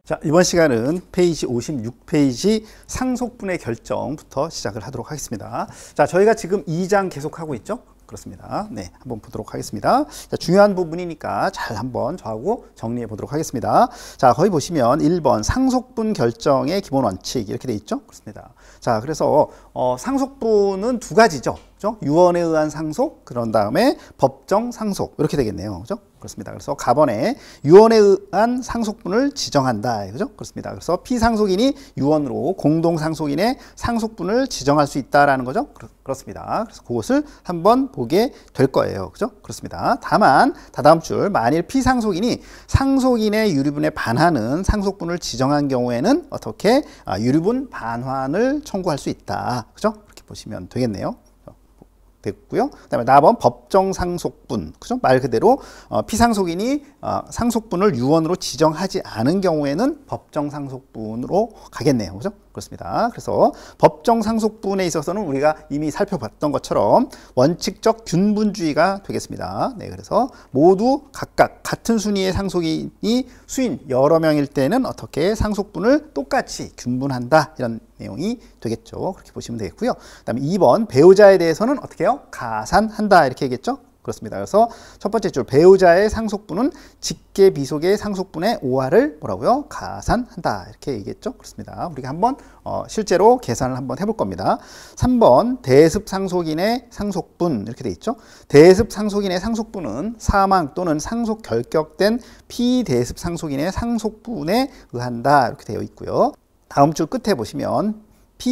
자, 이번 시간은 페이지 56페이지 상속분의 결정부터 시작을 하도록 하겠습니다. 자, 저희가 지금 2장 계속하고 있죠? 그렇습니다. 네, 한번 보도록 하겠습니다. 자, 중요한 부분이니까 잘 한번 저하고 정리해 보도록 하겠습니다. 자, 거기 보시면 1번 상속분 결정의 기본 원칙 이렇게 돼 있죠? 그렇습니다. 자, 그래서 상속분은 두 가지죠. 그죠? 유언에 의한 상속, 그런 다음에 법정 상속 이렇게 되겠네요. 그죠? 그렇습니다. 그래서 가번에 유언에 의한 상속분을 지정한다. 그죠? 그렇습니다. 그래서 피상속인이 유언으로 공동상속인의 상속분을 지정할 수 있다라는 거죠. 그렇습니다. 그래서 그것을 한번 보게 될 거예요. 그죠? 그렇습니다. 다만 다다음 줄 만일 피상속인이 상속인의 유류분에 반하는 상속분을 지정한 경우에는 어떻게 유류분 반환을 청구할 수 있다. 그죠? 그렇게 보시면 되겠네요. 됐고요. 그다음에 나번 법정 상속분, 그죠? 말 그대로 피상속인이 상속분을 유언으로 지정하지 않은 경우에는 법정 상속분으로 가겠네요, 그죠? 그렇습니다. 그래서 법정 상속분에 있어서는 우리가 이미 살펴봤던 것처럼 원칙적 균분주의가 되겠습니다. 네, 그래서 모두 각각 같은 순위의 상속인이 수인 여러 명일 때는 어떻게 상속분을 똑같이 균분한다 이런 내용이 되겠죠. 그렇게 보시면 되겠고요. 그다음에 2번 배우자에 대해서는 어떻게 해요? 가산한다 이렇게 얘기했죠. 그렇습니다. 그래서 첫 번째 줄 배우자의 상속분은 직계 비속의 상속분의 5할을 뭐라고요? 가산한다 이렇게 얘기했죠. 그렇습니다. 우리가 한번 실제로 계산을 한번 해볼 겁니다. 3번 대습 상속인의 상속분 이렇게 돼 있죠. 대습 상속인의 상속분은 사망 또는 상속 결격된 피대습 상속인의 상속분에 의한다 이렇게 되어 있고요. 다음 줄 끝에 보시면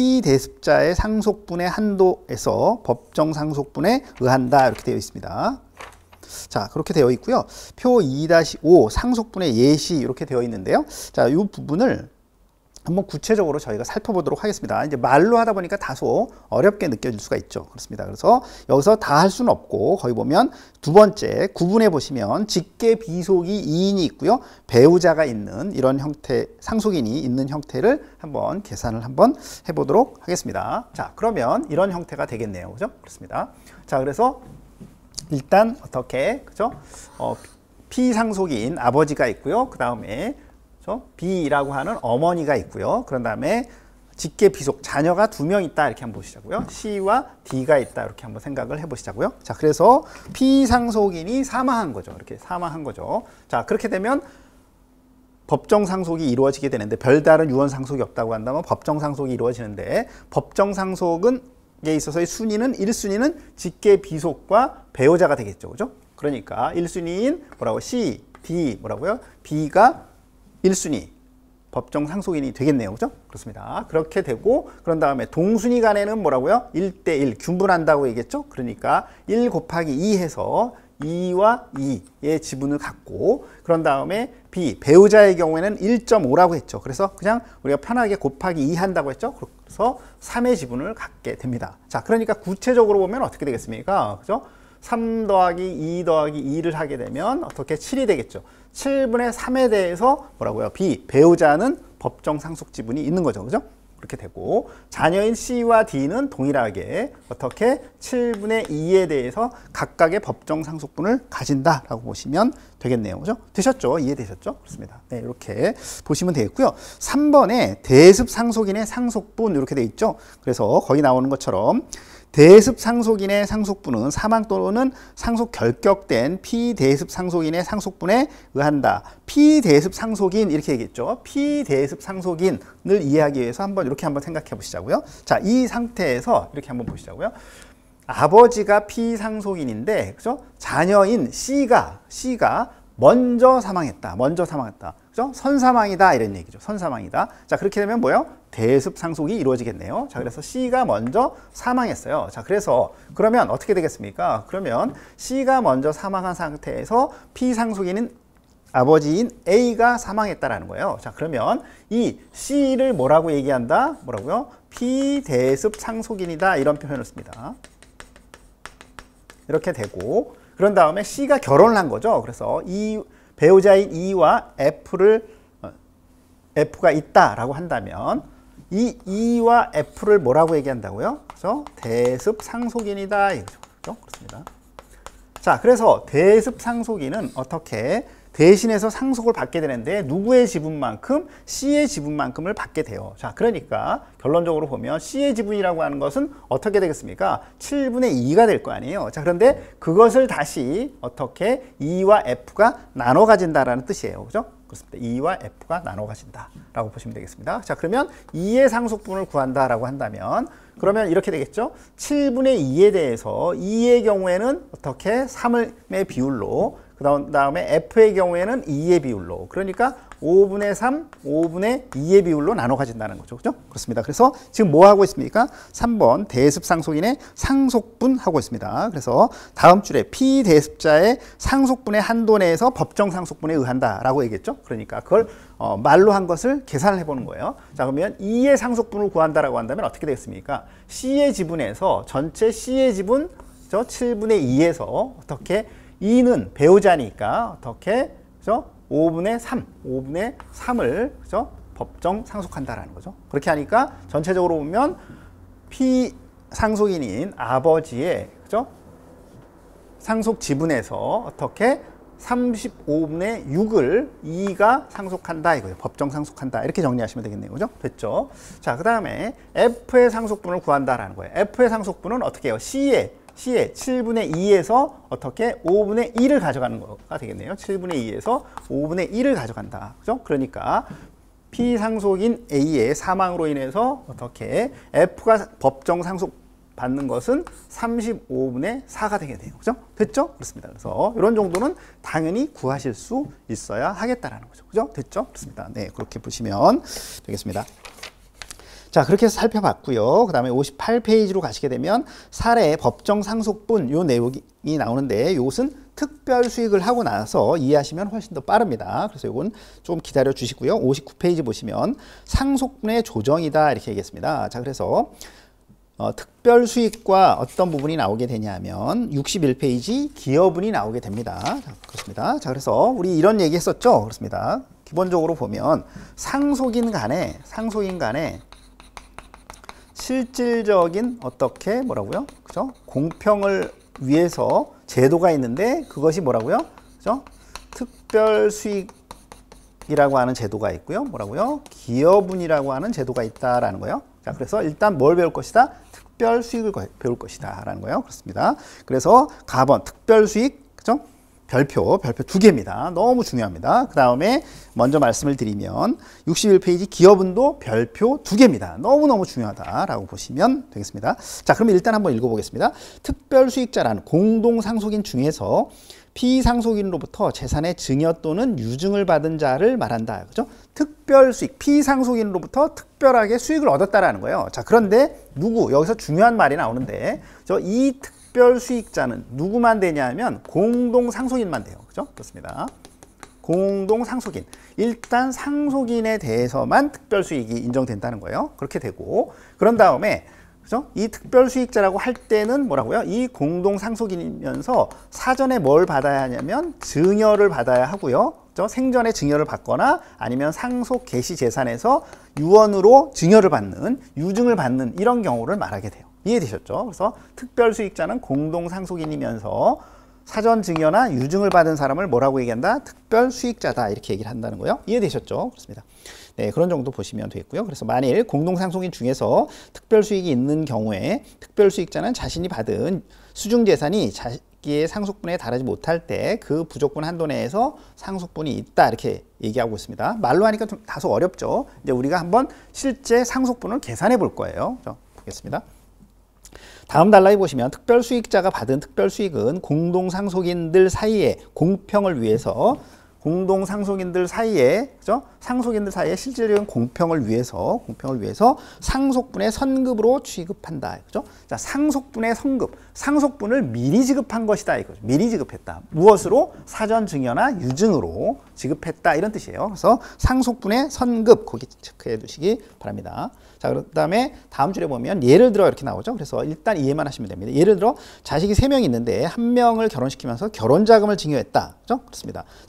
피대습자의 상속분의 한도에서 법정 상속분에 의한다 이렇게 되어 있습니다. 자, 그렇게 되어 있고요. 표 2-5 상속분의 예시 이렇게 되어 있는데요. 자, 이 부분을 한번 구체적으로 저희가 살펴보도록 하겠습니다. 이제 말로 하다 보니까 다소 어렵게 느껴질 수가 있죠. 그렇습니다. 그래서 여기서 다 할 수는 없고 거기 보면 두 번째 구분해 보시면 직계 비속이 2인이 있고요. 배우자가 있는 이런 형태, 상속인이 있는 형태를 한번 계산을 한번 해보도록 하겠습니다. 자, 그러면 이런 형태가 되겠네요. 그죠? 그렇습니다. 자, 그래서 일단 어떻게, 그죠? 피상속인 아버지가 있고요. 그 다음에 B라고 하는 어머니가 있고요. 그런 다음에 직계 비속 자녀가 2명 있다 이렇게 한번 보시자고요. C와 D가 있다 이렇게 한번 생각을 해보시자고요. 자, 그래서 피상속인이 사망한 거죠. 이렇게 사망한 거죠. 자, 그렇게 되면 법정 상속이 이루어지게 되는데 별다른 유언 상속이 없다고 한다면 법정 상속이 이루어지는데 법정 상속은 에 있어서의 순위는 1순위는 직계 비속과 배우자가 되겠죠. 그죠? 그러니까 1순위인 뭐라고 C, D 뭐라고요? B가 1순위 법정 상속인이 되겠네요. 그죠? 그렇습니다. 그렇게 되고 그런 다음에 동순위 간에는 뭐라고요? 1대1 균분한다고 얘기했죠? 그러니까 1 곱하기 2 해서 2와 2의 지분을 갖고 그런 다음에 B 배우자의 경우에는 1.5라고 했죠. 그래서 그냥 우리가 편하게 곱하기 2 한다고 했죠. 그래서 3의 지분을 갖게 됩니다. 자, 그러니까 구체적으로 보면 어떻게 되겠습니까? 그죠? 3 더하기 2 더하기 2를 하게 되면 어떻게 7이 되겠죠. 7분의 3에 대해서 뭐라고요? B, 배우자는 법정 상속 지분이 있는 거죠. 그죠? 그렇게 되고 자녀인 C와 D는 동일하게 어떻게 7분의 2에 대해서 각각의 법정 상속분을 가진다라고 보시면 되겠네요. 그죠? 되셨죠? 이해되셨죠? 그렇습니다. 네, 이렇게 보시면 되겠고요. 3번에 대습 상속인의 상속분 이렇게 돼 있죠. 그래서 거기 나오는 것처럼 대습 상속인의 상속분은 사망 또는 상속 결격된 피대습 상속인의 상속분에 의한다. 피대습 상속인 이렇게 얘기했죠. 피대습 상속인을 이해하기 위해서 한번 이렇게 한번 생각해 보시자고요. 자, 이 상태에서 이렇게 한번 보시자고요. 아버지가 피상속인인데, 그죠? 자녀인 C가 먼저 사망했다. 그죠? 선사망이다 이런 얘기죠. 선사망이다. 자, 그렇게 되면 뭐예요? 대습 상속이 이루어지겠네요. 자, 그래서 C가 먼저 사망했어요. 자, 그래서 그러면 어떻게 되겠습니까? 그러면 C가 먼저 사망한 상태에서 피상속인은 아버지인 A가 사망했다라는 거예요. 자, 그러면 이 C를 뭐라고 얘기한다? 뭐라고요? 피대습 상속인이다 이런 표현을 씁니다. 이렇게 되고 그런 다음에 C가 결혼을 한 거죠. 그래서 이 배우자인 E와 F가 있다라고 한다면 이 E와 F를 뭐라고 얘기한다고요? 그래서 대습 상속인이다 이거죠. 그렇습니다. 자, 그래서 대습 상속인은 어떻게 대신해서 상속을 받게 되는데 누구의 지분만큼? C의 지분만큼을 받게 돼요. 자, 그러니까 결론적으로 보면 C의 지분이라고 하는 것은 어떻게 되겠습니까? 7분의 2가 될 거 아니에요. 자, 그런데 그것을 다시 어떻게 E와 F가 나눠 가진다라는 뜻이에요. 그죠? 그렇습니다. E와 F가 나눠 가진다라고 보시면 되겠습니다. 자, 그러면 E의 상속분을 구한다라고 한다면 그러면 이렇게 되겠죠? 7분의 2에 대해서 2의 경우에는 어떻게 3의 비율로 그 다음에 F의 경우에는 2의 비율로 그러니까 5분의 3, 5분의 2의 비율로 나눠 가진다는 거죠. 그죠? 그렇습니다. 그래서 지금 뭐 하고 있습니까? 3번 대습 상속인의 상속분 하고 있습니다. 그래서 다음 줄에 피대습자의 상속분의 한도 내에서 법정 상속분에 의한다라고 얘기했죠. 그러니까 그걸 말로 한 것을 계산을 해보는 거예요. 자, 그러면 2의 상속분을 구한다라고 한다면 어떻게 되겠습니까? C의 지분에서 전체 C의 지분 7분의 2에서 어떻게 2는 배우자니까 어떻게 그죠? 5분의 3을 그죠? 법정 상속한다라는 거죠. 그렇게 하니까 전체적으로 보면 피상속인인 아버지의 그죠? 상속 지분에서 어떻게 35분의 6을 2가 상속한다 이거예요. 법정 상속한다. 이렇게 정리하시면 되겠네요. 그죠? 됐죠? 자, 그 다음에 F의 상속분을 구한다라는 거예요. F의 상속분은 어떻게 해요? C의 7분의 2에서 어떻게 5분의 1을 가져가는 거가 되겠네요. 7분의 2에서 5분의 1을 가져간다. 그죠? 그러니까 피상속인 A의 사망으로 인해서 어떻게 F가 법정 상속 받는 것은 35분의 4가 되게 돼요. 그죠? 됐죠? 그렇습니다. 그래서 이런 정도는 당연히 구하실 수 있어야 하겠다라는 거죠. 그죠? 됐죠? 그렇습니다. 네, 그렇게 보시면 되겠습니다. 자, 그렇게 해서 살펴봤고요. 그 다음에 58페이지로 가시게 되면 사례 법정 상속분 요 내용이 나오는데 이것은 특별 수익을 하고 나서 이해하시면 훨씬 더 빠릅니다. 그래서 이건 좀 기다려 주시고요. 59페이지 보시면 상속분의 조정이다 이렇게 얘기했습니다. 자, 그래서 특별 수익과 어떤 부분이 나오게 되냐면 61페이지 기여분이 나오게 됩니다. 자, 그렇습니다. 자, 그래서 우리 이런 얘기 했었죠. 그렇습니다. 기본적으로 보면 상속인 간에 실질적인 어떻게 뭐라고요? 그죠? 공평을 위해서 제도가 있는데 그것이 뭐라고요? 그죠? 특별 수익이라고 하는 제도가 있고요. 뭐라고요? 기여분이라고 하는 제도가 있다라는 거예요. 자, 그래서 일단 뭘 배울 것이다? 특별 수익을 배울 것이다라는 거예요. 그렇습니다. 그래서 가번 특별 수익, 그죠? 별표 두 개입니다. 너무 중요합니다. 그 다음에 먼저 말씀을 드리면 61페이지 기여분도 별표 두 개입니다. 너무너무 중요하다라고 보시면 되겠습니다. 자, 그러면 일단 한번 읽어보겠습니다. 특별수익자란 공동상속인 중에서 피상속인으로부터 재산의 증여 또는 유증을 받은 자를 말한다. 그죠? 특별수익, 피상속인으로부터 특별하게 수익을 얻었다라는 거예요. 자, 그런데 누구? 여기서 중요한 말이 나오는데 이 특별 수익자는 누구만 되냐면 공동상속인만 돼요. 그죠? 그렇습니다. 공동상속인. 일단 상속인에 대해서만 특별 수익이 인정된다는 거예요. 그렇게 되고 그런 다음에 그죠? 이 특별 수익자라고 할 때는 뭐라고요? 이 공동상속인이면서 사전에 뭘 받아야 하냐면 증여를 받아야 하고요. 그죠? 생전에 증여를 받거나 아니면 상속 개시 재산에서 유언으로 증여를 받는, 유증을 받는 이런 경우를 말하게 돼요. 이해되셨죠? 그래서 특별 수익자는 공동 상속인이면서 사전 증여나 유증을 받은 사람을 뭐라고 얘기한다? 특별 수익자다 이렇게 얘기를 한다는 거예요. 이해되셨죠? 그렇습니다. 네, 그런 정도 보시면 되겠고요. 그래서 만일 공동 상속인 중에서 특별 수익이 있는 경우에 특별 수익자는 자신이 받은 수중 재산이 자기의 상속분에 달하지 못할 때 그 부족분 한도 내에서 상속분이 있다 이렇게 얘기하고 있습니다. 말로 하니까 좀 다소 어렵죠. 이제 우리가 한번 실제 상속분을 계산해 볼 거예요. 보겠습니다. 다음 단락에 보시면 특별수익자가 받은 특별수익은 공동상속인들 사이에 공평을 위해서 공동상속인들 사이에 그죠? 상속인들 사이에 실질적인 공평을 위해서 상속분의 선급으로 취급한다. 그죠? 자, 상속분의 선급, 상속분을 미리 지급한 것이다. 이거죠. 미리 지급했다. 무엇으로? 사전 증여나 유증으로 지급했다. 이런 뜻이에요. 그래서 상속분의 선급 거기 체크해 두시기 바랍니다. 자, 그다음에 다음 줄에 보면 예를 들어 이렇게 나오죠. 그래서 일단 이해만 하시면 됩니다. 예를 들어 자식이 3명 있는데 한 명을 결혼시키면서 결혼자금을 증여했다. 그죠? 그렇습니다. 자,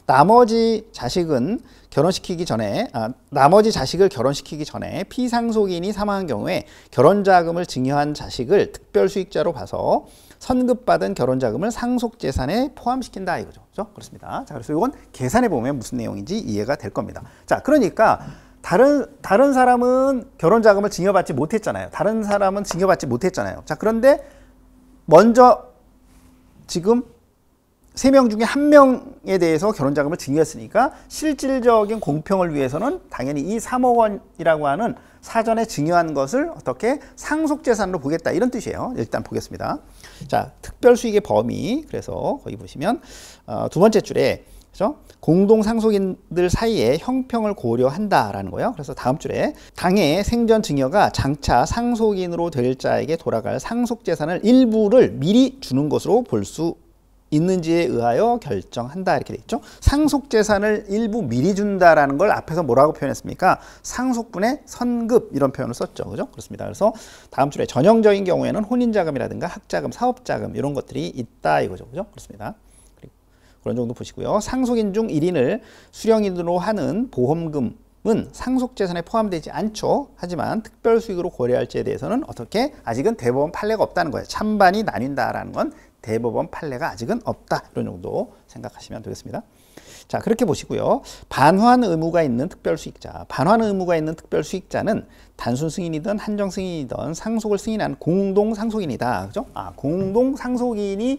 나머지 자식은 결혼시키기 전에 나머지 자식을 결혼시키기 전에 피상속인이 사망한 경우에 결혼자금을 증여한 자식을 특별수익자로 봐서 선급받은 결혼자금을 상속재산에 포함시킨다 이거죠. 그렇죠? 그렇습니다. 자, 그래서 이건 계산해 보면 무슨 내용인지 이해가 될 겁니다. 자, 그러니까 다른 사람은 결혼자금을 증여받지 못했잖아요. 다른 사람은 증여받지 못했잖아요. 자, 그런데 먼저 지금 3명 중에 1명에 대해서 결혼자금을 증여했으니까 실질적인 공평을 위해서는 당연히 이 3억 원이라고 하는 사전에 증여한 것을 어떻게 상속재산으로 보겠다 이런 뜻이에요. 일단 보겠습니다. 자, 특별수익의 범위. 그래서 거기 보시면 두 번째 줄에 그죠? 공동상속인들 사이에 형평을 고려한다라는 거예요. 그래서 다음 줄에 당해 생전 증여가 장차 상속인으로 될 자에게 돌아갈 상속재산을 일부를 미리 주는 것으로 볼 수 있는지에 의하여 결정한다 이렇게 돼 있죠. 상속재산을 일부 미리 준다라는 걸 앞에서 뭐라고 표현했습니까? 상속분의 선급 이런 표현을 썼죠. 그죠? 그렇습니다. 그래서 다음 줄에 전형적인 경우에는 혼인자금이라든가 학자금, 사업자금 이런 것들이 있다 이거죠. 그죠? 그렇습니다. 그런 정도 보시고요. 상속인 중 1인을 수령인으로 하는 보험금은 상속재산에 포함되지 않죠. 하지만 특별수익으로 고려할지에 대해서는 어떻게? 아직은 대법원 판례가 없다는 거예요. 찬반이 나뉜다라는 건 대법원 판례가 아직은 없다. 이런 정도 생각하시면 되겠습니다. 자, 그렇게 보시고요. 반환 의무가 있는 특별수익자. 반환 의무가 있는 특별수익자는 단순 승인이든 한정 승인이든 상속을 승인한 공동상속인이다. 그죠? 공동상속인이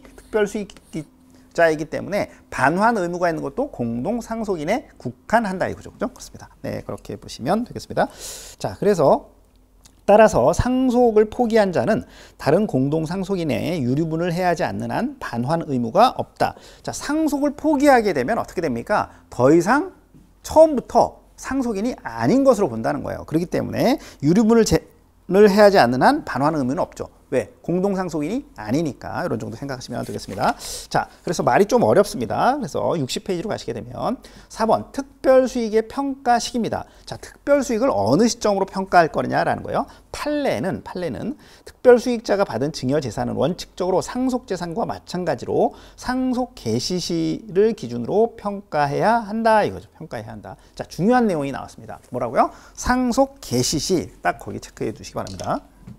특별수익자이기 때문에 반환 의무가 있는 것도 공동상속인에 국한한다 이거죠. 그죠? 그렇습니다. 네, 그렇게 보시면 되겠습니다. 자, 그래서 따라서 상속을 포기한 자는 다른 공동상속인에 유류분을 해야 하지 않는 한 반환 의무가 없다. 자, 상속을 포기하게 되면 어떻게 됩니까? 더 이상 처음부터 상속인이 아닌 것으로 본다는 거예요. 그렇기 때문에 유류분을 해야 하지 않는 한 반환 의무는 없죠. 왜? 공동상속인이 아니니까 이런 정도 생각하시면 되겠습니다. 자, 그래서 말이 좀 어렵습니다. 그래서 60페이지로 가시게 되면 4번 특별수익의 평가식입니다. 자, 특별수익을 어느 시점으로 평가할 거냐라는 거예요. 판례는 특별수익자가 받은 증여재산은 원칙적으로 상속재산과 마찬가지로 상속 개시시를 기준으로 평가해야 한다 이거죠. 평가해야 한다. 자, 중요한 내용이 나왔습니다. 뭐라고요? 상속 개시시 딱 거기 체크해 주시기 바랍니다.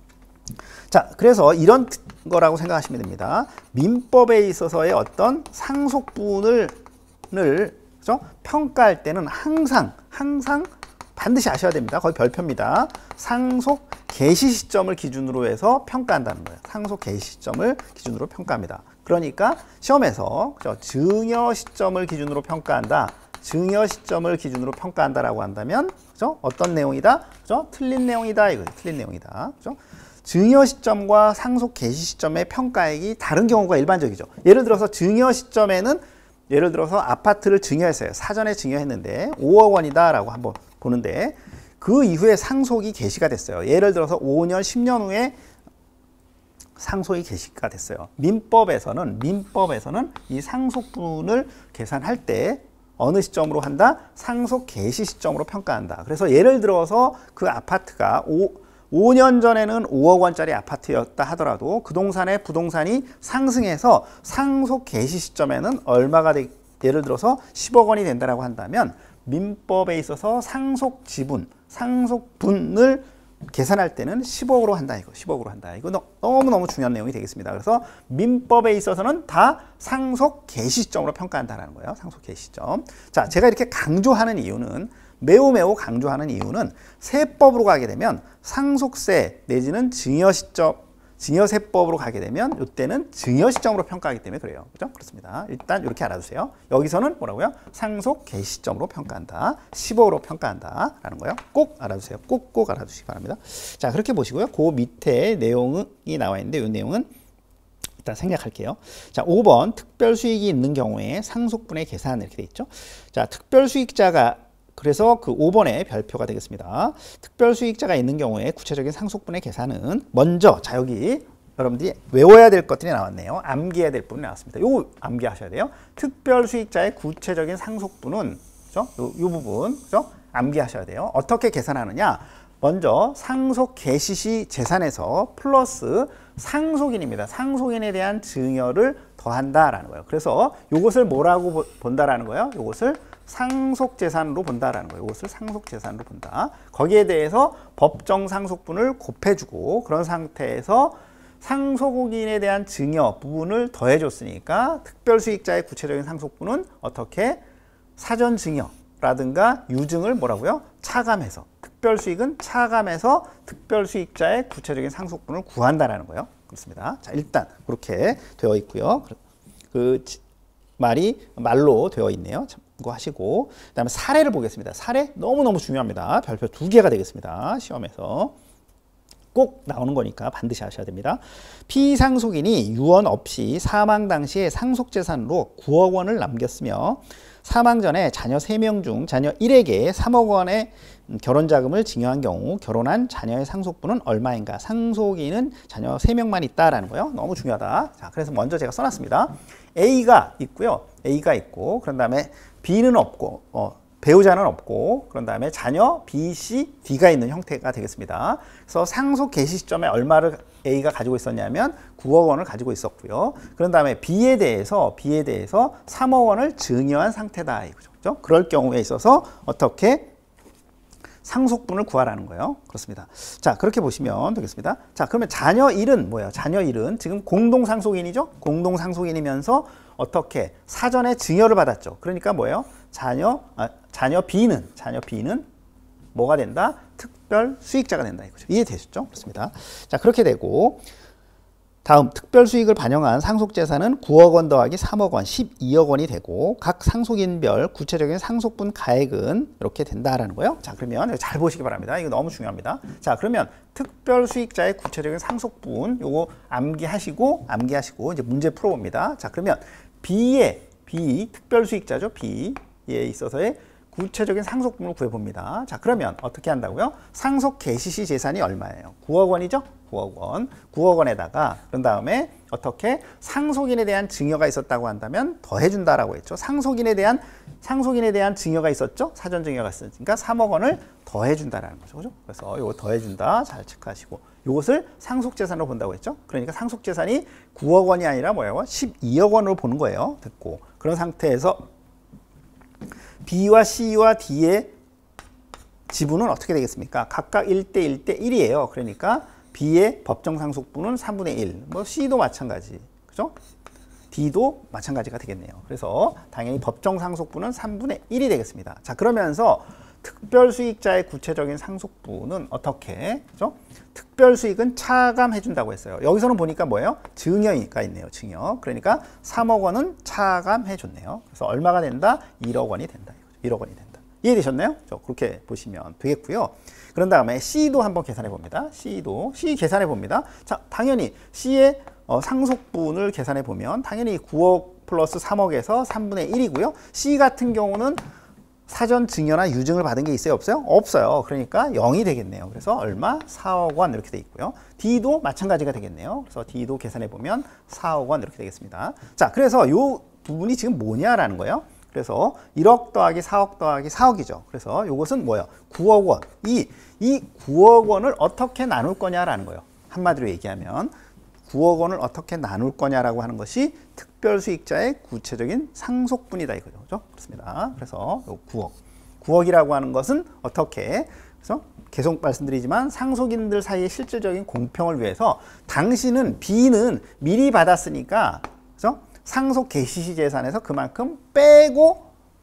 자, 그래서 이런 거라고 생각하시면 됩니다. 민법에 있어서의 어떤 상속분을 그죠? 평가할 때는 항상 반드시 아셔야 됩니다. 거의 별표입니다. 상속 개시 시점을 기준으로 해서 평가한다는 거예요. 상속 개시 시점을 기준으로 평가합니다. 그러니까 시험에서 그죠? 증여 시점을 기준으로 평가한다. 증여 시점을 기준으로 평가한다라고 한다면 그죠? 어떤 내용이다? 그죠? 틀린 내용이다. 이거 틀린 내용이다. 그죠? 증여 시점과 상속 개시 시점의 평가액이 다른 경우가 일반적이죠. 예를 들어서 증여 시점에는 예를 들어서 아파트를 증여했어요. 사전에 증여했는데 5억 원이다라고 한번 보는데 그 이후에 상속이 개시가 됐어요. 예를 들어서 5년, 10년 후에 상속이 개시가 됐어요. 민법에서는 이 상속분을 계산할 때 어느 시점으로 한다? 상속 개시 시점으로 평가한다. 그래서 예를 들어서 그 아파트가 5년 전에는 5억 원짜리 아파트였다 하더라도 그 동산의 부동산이 상승해서 상속 개시 시점에는 얼마가 예를 들어서 10억 원이 된다라고 한다면 민법에 있어서 상속 지분, 상속분을 계산할 때는 10억으로 한다 이거. 10억으로 한다. 이거 너무너무 중요한 내용이 되겠습니다. 그래서 민법에 있어서는 다 상속 개시 시점으로 평가한다는 거예요. 상속 개시 시점. 자, 제가 이렇게 강조하는 이유는 매우 강조하는 이유는 세법으로 가게 되면 상속세 내지는 증여세법으로 가게 되면 이때는 증여 시점으로 평가하기 때문에 그래요. 그죠? 그렇습니다. 일단 이렇게 알아두세요. 여기서는 뭐라고요? 상속 개시 시점으로 평가한다. 15로 평가한다. 라는 거예요. 꼭 알아두세요. 꼭 알아두시기 바랍니다. 자, 그렇게 보시고요. 그 밑에 내용이 나와 있는데 이 내용은 일단 생략할게요. 자, 5번 특별수익이 있는 경우에 상속분의 계산 이렇게 돼 있죠. 자, 특별수익자가 그래서 그 5번의 별표가 되겠습니다. 특별수익자가 있는 경우에 구체적인 상속분의 계산은 먼저 자 여기 여러분들이 외워야 될 것들이 나왔네요. 암기해야 될 부분이 나왔습니다. 요거 암기하셔야 돼요. 특별수익자의 구체적인 상속분은 그죠? 요 부분 그죠? 암기하셔야 돼요. 어떻게 계산하느냐? 먼저 상속 개시 시 재산에서 플러스 상속인입니다. 상속인에 대한 증여를 더한다라는 거예요. 그래서 이것을 뭐라고 본다라는 거예요? 이것을 상속재산으로 본다라는 거예요. 이것을 상속재산으로 본다. 거기에 대해서 법정 상속분을 곱해주고 그런 상태에서 상속인에 대한 증여 부분을 더해줬으니까 특별수익자의 구체적인 상속분은 어떻게 사전 증여라든가 유증을 뭐라고요? 차감해서 특별수익은 차감해서 특별수익자의 구체적인 상속분을 구한다라는 거예요. 그렇습니다. 자, 일단 그렇게 되어 있고요. 그 말이 말로 되어 있네요. 참고하시고 그다음에 사례를 보겠습니다. 사례 너무너무 중요합니다. 별표 2개가 되겠습니다. 시험에서 꼭 나오는 거니까 반드시 아셔야 됩니다. 피상속인이 유언 없이 사망 당시에 상속재산으로 9억 원을 남겼으며 사망 전에 자녀 3명 중 자녀 1에게 3억 원의 결혼자금을 증여한 경우 결혼한 자녀의 상속분은 얼마인가? 상속인은 자녀 3명만 있다라는 거예요. 너무 중요하다. 자, 그래서 먼저 제가 써놨습니다. A가 있고요. A가 있고 그런 다음에 B는 없고 배우자는 없고 그런 다음에 자녀 B, C, D가 있는 형태가 되겠습니다. 그래서 상속 개시 시점에 얼마를 A가 가지고 있었냐면 9억 원을 가지고 있었고요. 그런 다음에 B에 대해서 3억 원을 증여한 상태다. 이거죠. 그럴 경우에 있어서 어떻게 상속분을 구하라는 거예요. 그렇습니다. 자, 그렇게 보시면 되겠습니다. 자, 그러면 자녀 1은 뭐예요? 자녀 1은 지금 공동상속인이죠? 공동상속인이면서 어떻게 사전에 증여를 받았죠. 그러니까 뭐예요? 자녀 B는 뭐가 된다? 특별 수익자가 된다 이거죠. 이해되셨죠? 그렇습니다. 자, 그렇게 되고 다음 특별 수익을 반영한 상속재산은 9억 원 더하기 3억 원, 12억 원이 되고 각 상속인별 구체적인 상속분 가액은 이렇게 된다라는 거예요. 자, 그러면 잘 보시기 바랍니다. 이거 너무 중요합니다. 자, 그러면 특별 수익자의 구체적인 상속분 요거 암기하시고 이제 문제 풀어봅니다. 자, 그러면 B 특별 수익자죠. B에 있어서의 구체적인 상속분을 구해봅니다. 자, 그러면 어떻게 한다고요? 상속 개시 시 재산이 얼마예요? 9억 원이죠? 9억 원. 9억 원에다가 그런 다음에 어떻게 상속인에 대한 증여가 있었다고 한다면 더해준다라고 했죠. 상속인에 대한 증여가 있었죠? 사전 증여가 있었으니까 3억 원을 더해준다라는 거죠. 그죠? 그래서 이거 더해준다. 잘 체크하시고. 이것을 상속재산으로 본다고 했죠. 그러니까 상속재산이 9억 원이 아니라 뭐예요? 12억 원으로 보는 거예요. 듣고. 그런 상태에서 B와 C와 D의 지분은 어떻게 되겠습니까? 각각 1대 1대 1이에요. 그러니까 B의 법정 상속분은 3분의 1. 뭐 C도 마찬가지. 그죠? D도 마찬가지가 되겠네요. 그래서 당연히 법정 상속분은 3분의 1이 되겠습니다. 자, 그러면서 특별 수익자의 구체적인 상속분은 어떻게? 그죠? 특별 수익은 차감해 준다고 했어요. 여기서는 보니까 뭐예요? 증여가 있네요. 증여. 그러니까 3억 원은 차감해 줬네요. 그래서 얼마가 된다? 1억 원이 된다. 1억 원이 된다. 이해되셨나요? 그렇게 보시면 되겠고요. 그런 다음에 C도 한번 계산해 봅니다. C 계산해 봅니다. 자, 당연히 C의 상속분을 계산해 보면 당연히 9억 플러스 3억에서 3분의 1이고요. C 같은 경우는 사전 증여나 유증을 받은 게 있어요? 없어요? 없어요. 그러니까 0이 되겠네요. 그래서 얼마? 4억 원 이렇게 돼 있고요. D도 마찬가지가 되겠네요. 그래서 D도 계산해 보면 4억 원 이렇게 되겠습니다. 자, 그래서 이 부분이 지금 뭐냐라는 거예요. 그래서 1억 더하기 4억 더하기 4억이죠. 그래서 이것은 뭐예요? 9억 원. 이 9억 원을 어떻게 나눌 거냐라는 거예요. 한마디로 얘기하면 9억 원을 어떻게 나눌 거냐라고 하는 것이 특별 수익자의 구체적인 상속분이다 이거죠. 그렇죠? 그렇습니다. 그래서 9억이라고 하는 것은 어떻게? 그래서 계속 말씀드리지만 상속인들 사이의 실질적인 공평을 위해서 당신은 B는 미리 받았으니까 그래서 상속 개시 시 재산에서 그만큼 빼고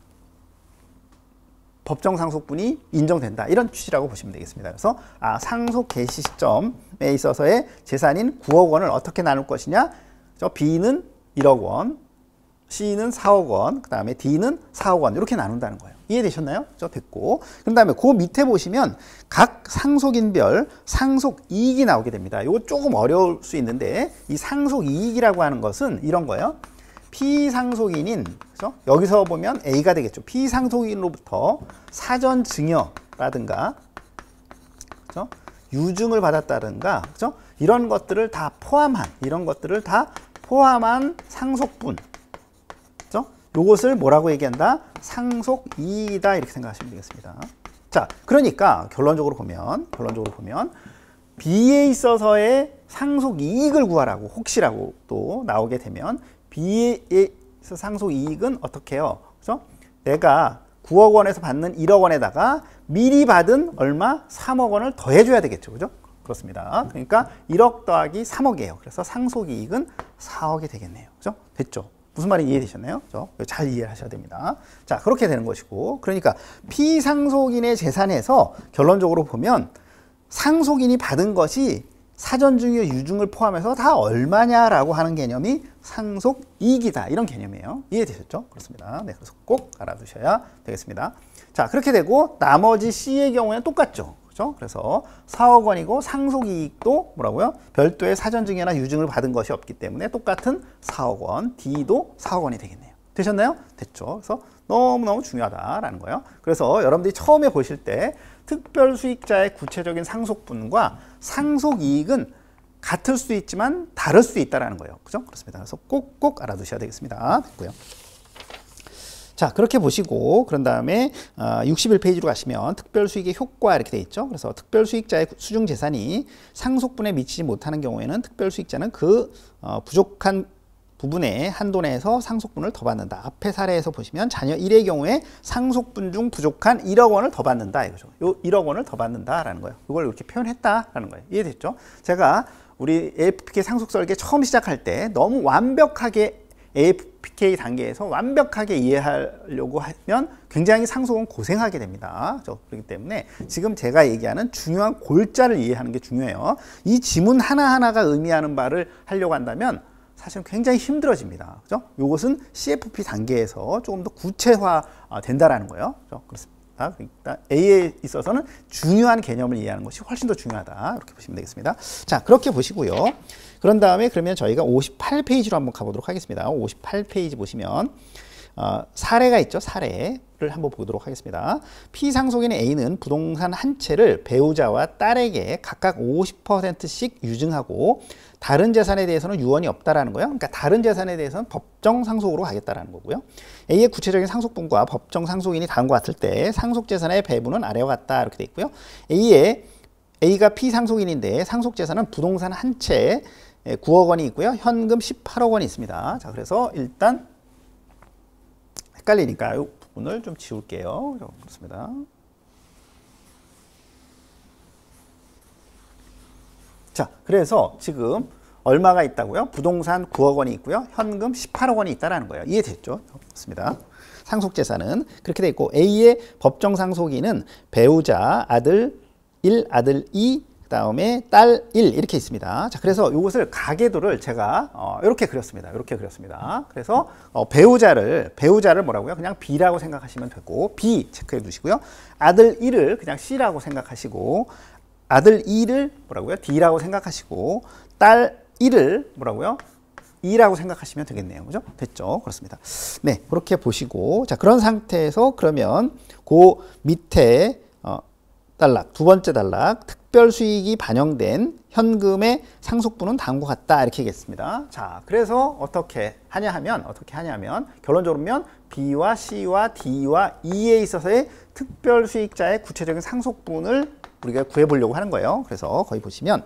법정 상속분이 인정된다. 이런 취지라고 보시면 되겠습니다. 그래서 상속 개시 시점에 있어서의 재산인 9억 원을 어떻게 나눌 것이냐? B는 1억 원, C는 4억 원, 그 다음에 D는 4억 원 이렇게 나눈다는 거예요. 이해되셨나요? 됐고. 그 다음에 그 밑에 보시면 각 상속인별 상속이익이 나오게 됩니다. 이거 조금 어려울 수 있는데 이 상속이익이라고 하는 것은 이런 거예요. 피상속인인, 그렇죠? 여기서 보면 A가 되겠죠. 피상속인으로부터 사전 증여라든가, 그렇죠? 유증을 받았다든가, 그렇죠? 이런 것들을 다 포함한 상속분, 그렇죠? 요것을 뭐라고 얘기한다? 상속이익이다 이렇게 생각하시면 되겠습니다. 자, 그러니까 결론적으로 보면 B에 있어서의 상속 이익을 구하라고 혹시라고 또 나오게 되면 B에 있어서 상속 이익은 어떻게 해요? 그죠? 내가 9억 원에서 받는 1억 원에다가 미리 받은 얼마? 3억 원을 더해줘야 되겠죠. 그죠? 그렇습니다. 그러니까 1억 더하기 3억이에요. 그래서 상속 이익은 4억이 되겠네요. 그죠? 됐죠? 무슨 말인지 이해되셨나요? 그죠? 잘 이해하셔야 됩니다. 자, 그렇게 되는 것이고, 그러니까 피상속인의 재산에서 결론적으로 보면 상속인이 받은 것이 사전증여 유증을 포함해서 다 얼마냐라고 하는 개념이 상속이익이다. 이런 개념이에요. 이해되셨죠? 그렇습니다. 네, 그래서 꼭 알아두셔야 되겠습니다. 자, 그렇게 되고 나머지 C의 경우에는 똑같죠. 그렇죠? 그래서 4억 원이고 상속이익도 뭐라고요? 별도의 사전증여나 유증을 받은 것이 없기 때문에 똑같은 4억 원, D도 4억 원이 되겠네요. 되셨나요? 됐죠. 그래서 너무너무 중요하다라는 거예요. 그래서 여러분들이 처음에 보실 때 특별수익자의 구체적인 상속분과 상속이익은 같을 수 있지만 다를 수 있다는 거예요. 그죠? 그렇습니다. 그래서 꼭 알아두셔야 되겠습니다. 됐고요. 자, 그렇게 보시고 그런 다음에 61페이지로 가시면 특별수익의 효과 이렇게 돼 있죠. 그래서 특별수익자의 수중재산이 상속분에 미치지 못하는 경우에는 특별수익자는 그 부족한 부분의 한도 내에서 상속분을 더 받는다. 앞에 사례에서 보시면 자녀 1의 경우에 상속분 중 부족한 1억 원을 더 받는다 이거죠. 요 1억 원을 더 받는다라는 거예요. 이걸 이렇게 표현했다라는 거예요. 이해됐죠? 제가 우리 AFPK 상속 설계 처음 시작할 때 너무 완벽하게 AFPK 단계에서 완벽하게 이해하려고 하면 굉장히 상속은 고생하게 됩니다. 그렇기 때문에 지금 제가 얘기하는 중요한 골자를 이해하는 게 중요해요. 이 지문 하나하나가 의미하는 바를 하려고 한다면 사실은 굉장히 힘들어집니다. 그죠? 이것은 CFP 단계에서 조금 더 구체화 된다라는 거예요. 그렇습니다. 그러니까 A에 있어서는 중요한 개념을 이해하는 것이 훨씬 더 중요하다. 이렇게 보시면 되겠습니다. 자, 그렇게 보시고요. 그런 다음에 그러면 저희가 58페이지로 한번 가보도록 하겠습니다. 58페이지 보시면 사례가 있죠. 사례를 한번 보도록 하겠습니다. 피상속인의 A는 부동산 한 채를 배우자와 딸에게 각각 50%씩 유증하고 다른 재산에 대해서는 유언이 없다라는 거예요. 그러니까 다른 재산에 대해서는 법정 상속으로 가겠다라는 거고요. A의 구체적인 상속분과 법정 상속인이 다음과 같을 때 상속재산의 배분은 아래와 같다 이렇게 돼 있고요. A가 피상속인인데 상속재산은 부동산 한 채에 9억 원이 있고요. 현금 18억 원이 있습니다. 자, 그래서 일단 헷갈리니까 이 부분을 좀 지울게요. 그렇습니다. 자, 그래서 지금 얼마가 있다고요? 부동산 9억 원이 있고요. 현금 18억 원이 있다는 거예요. 이해됐죠? 그렇습니다. 상속재산은 그렇게 돼 있고 A의 법정 상속인은 배우자, 아들 1, 아들 2, 그 다음에 딸 1 이렇게 있습니다. 자, 그래서 이것을 가계도를 제가 이렇게 그렸습니다. 이렇게 그렸습니다. 그래서 배우자를 뭐라고요? 그냥 B라고 생각하시면 되고 B 체크해 두시고요. 아들 1을 그냥 C라고 생각하시고 아들 2를 뭐라고요? D라고 생각하시고 딸 1을 뭐라고요? E라고 생각하시면 되겠네요. 그죠? 됐죠? 그렇습니다. 네, 그렇게 보시고 자, 그런 상태에서 그러면 그 밑에 단락, 두 번째 단락, 특별 수익이 반영된 현금의 상속분은 다음과 같다 이렇게 하겠습니다. 자, 그래서 어떻게 하냐면 결론적으로 보면 B와 C와 D와 E에 있어서의 특별 수익자의 구체적인 상속분을 우리가 구해보려고 하는 거예요. 그래서 거기 보시면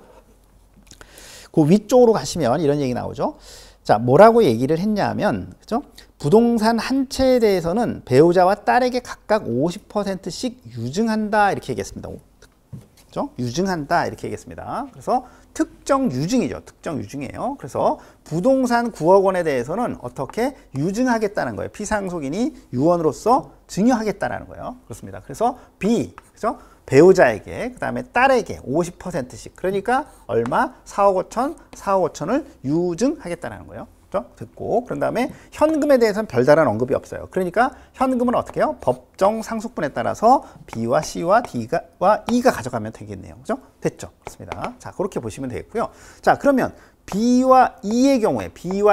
그 위쪽으로 가시면 이런 얘기 나오죠. 자, 뭐라고 얘기를 했냐면, 그죠? 부동산 한 채에 대해서는 배우자와 딸에게 각각 50%씩 유증한다 이렇게 얘기했습니다. 그죠? 유증한다 이렇게 얘기했습니다. 그래서 특정 유증이죠. 특정 유증이에요. 그래서 부동산 9억 원에 대해서는 어떻게 유증하겠다는 거예요. 피상속인이 유언으로서 증여하겠다는 거예요. 그렇습니다. 그래서 B, 그죠? 배우자에게, 그 다음에 딸에게 50%씩. 그러니까 얼마? 4억 5천을 유증하겠다는 거예요. 그렇죠? 듣고, 그런 다음에 현금에 대해서는 별다른 언급이 없어요. 그러니까 현금은 어떻게 해요? 법정 상속분에 따라서 B와 C와 D와 E가 가져가면 되겠네요. 그죠? 됐죠? 그렇습니다. 자, 그렇게 보시면 되겠고요. 자, 그러면 B와 E의 경우에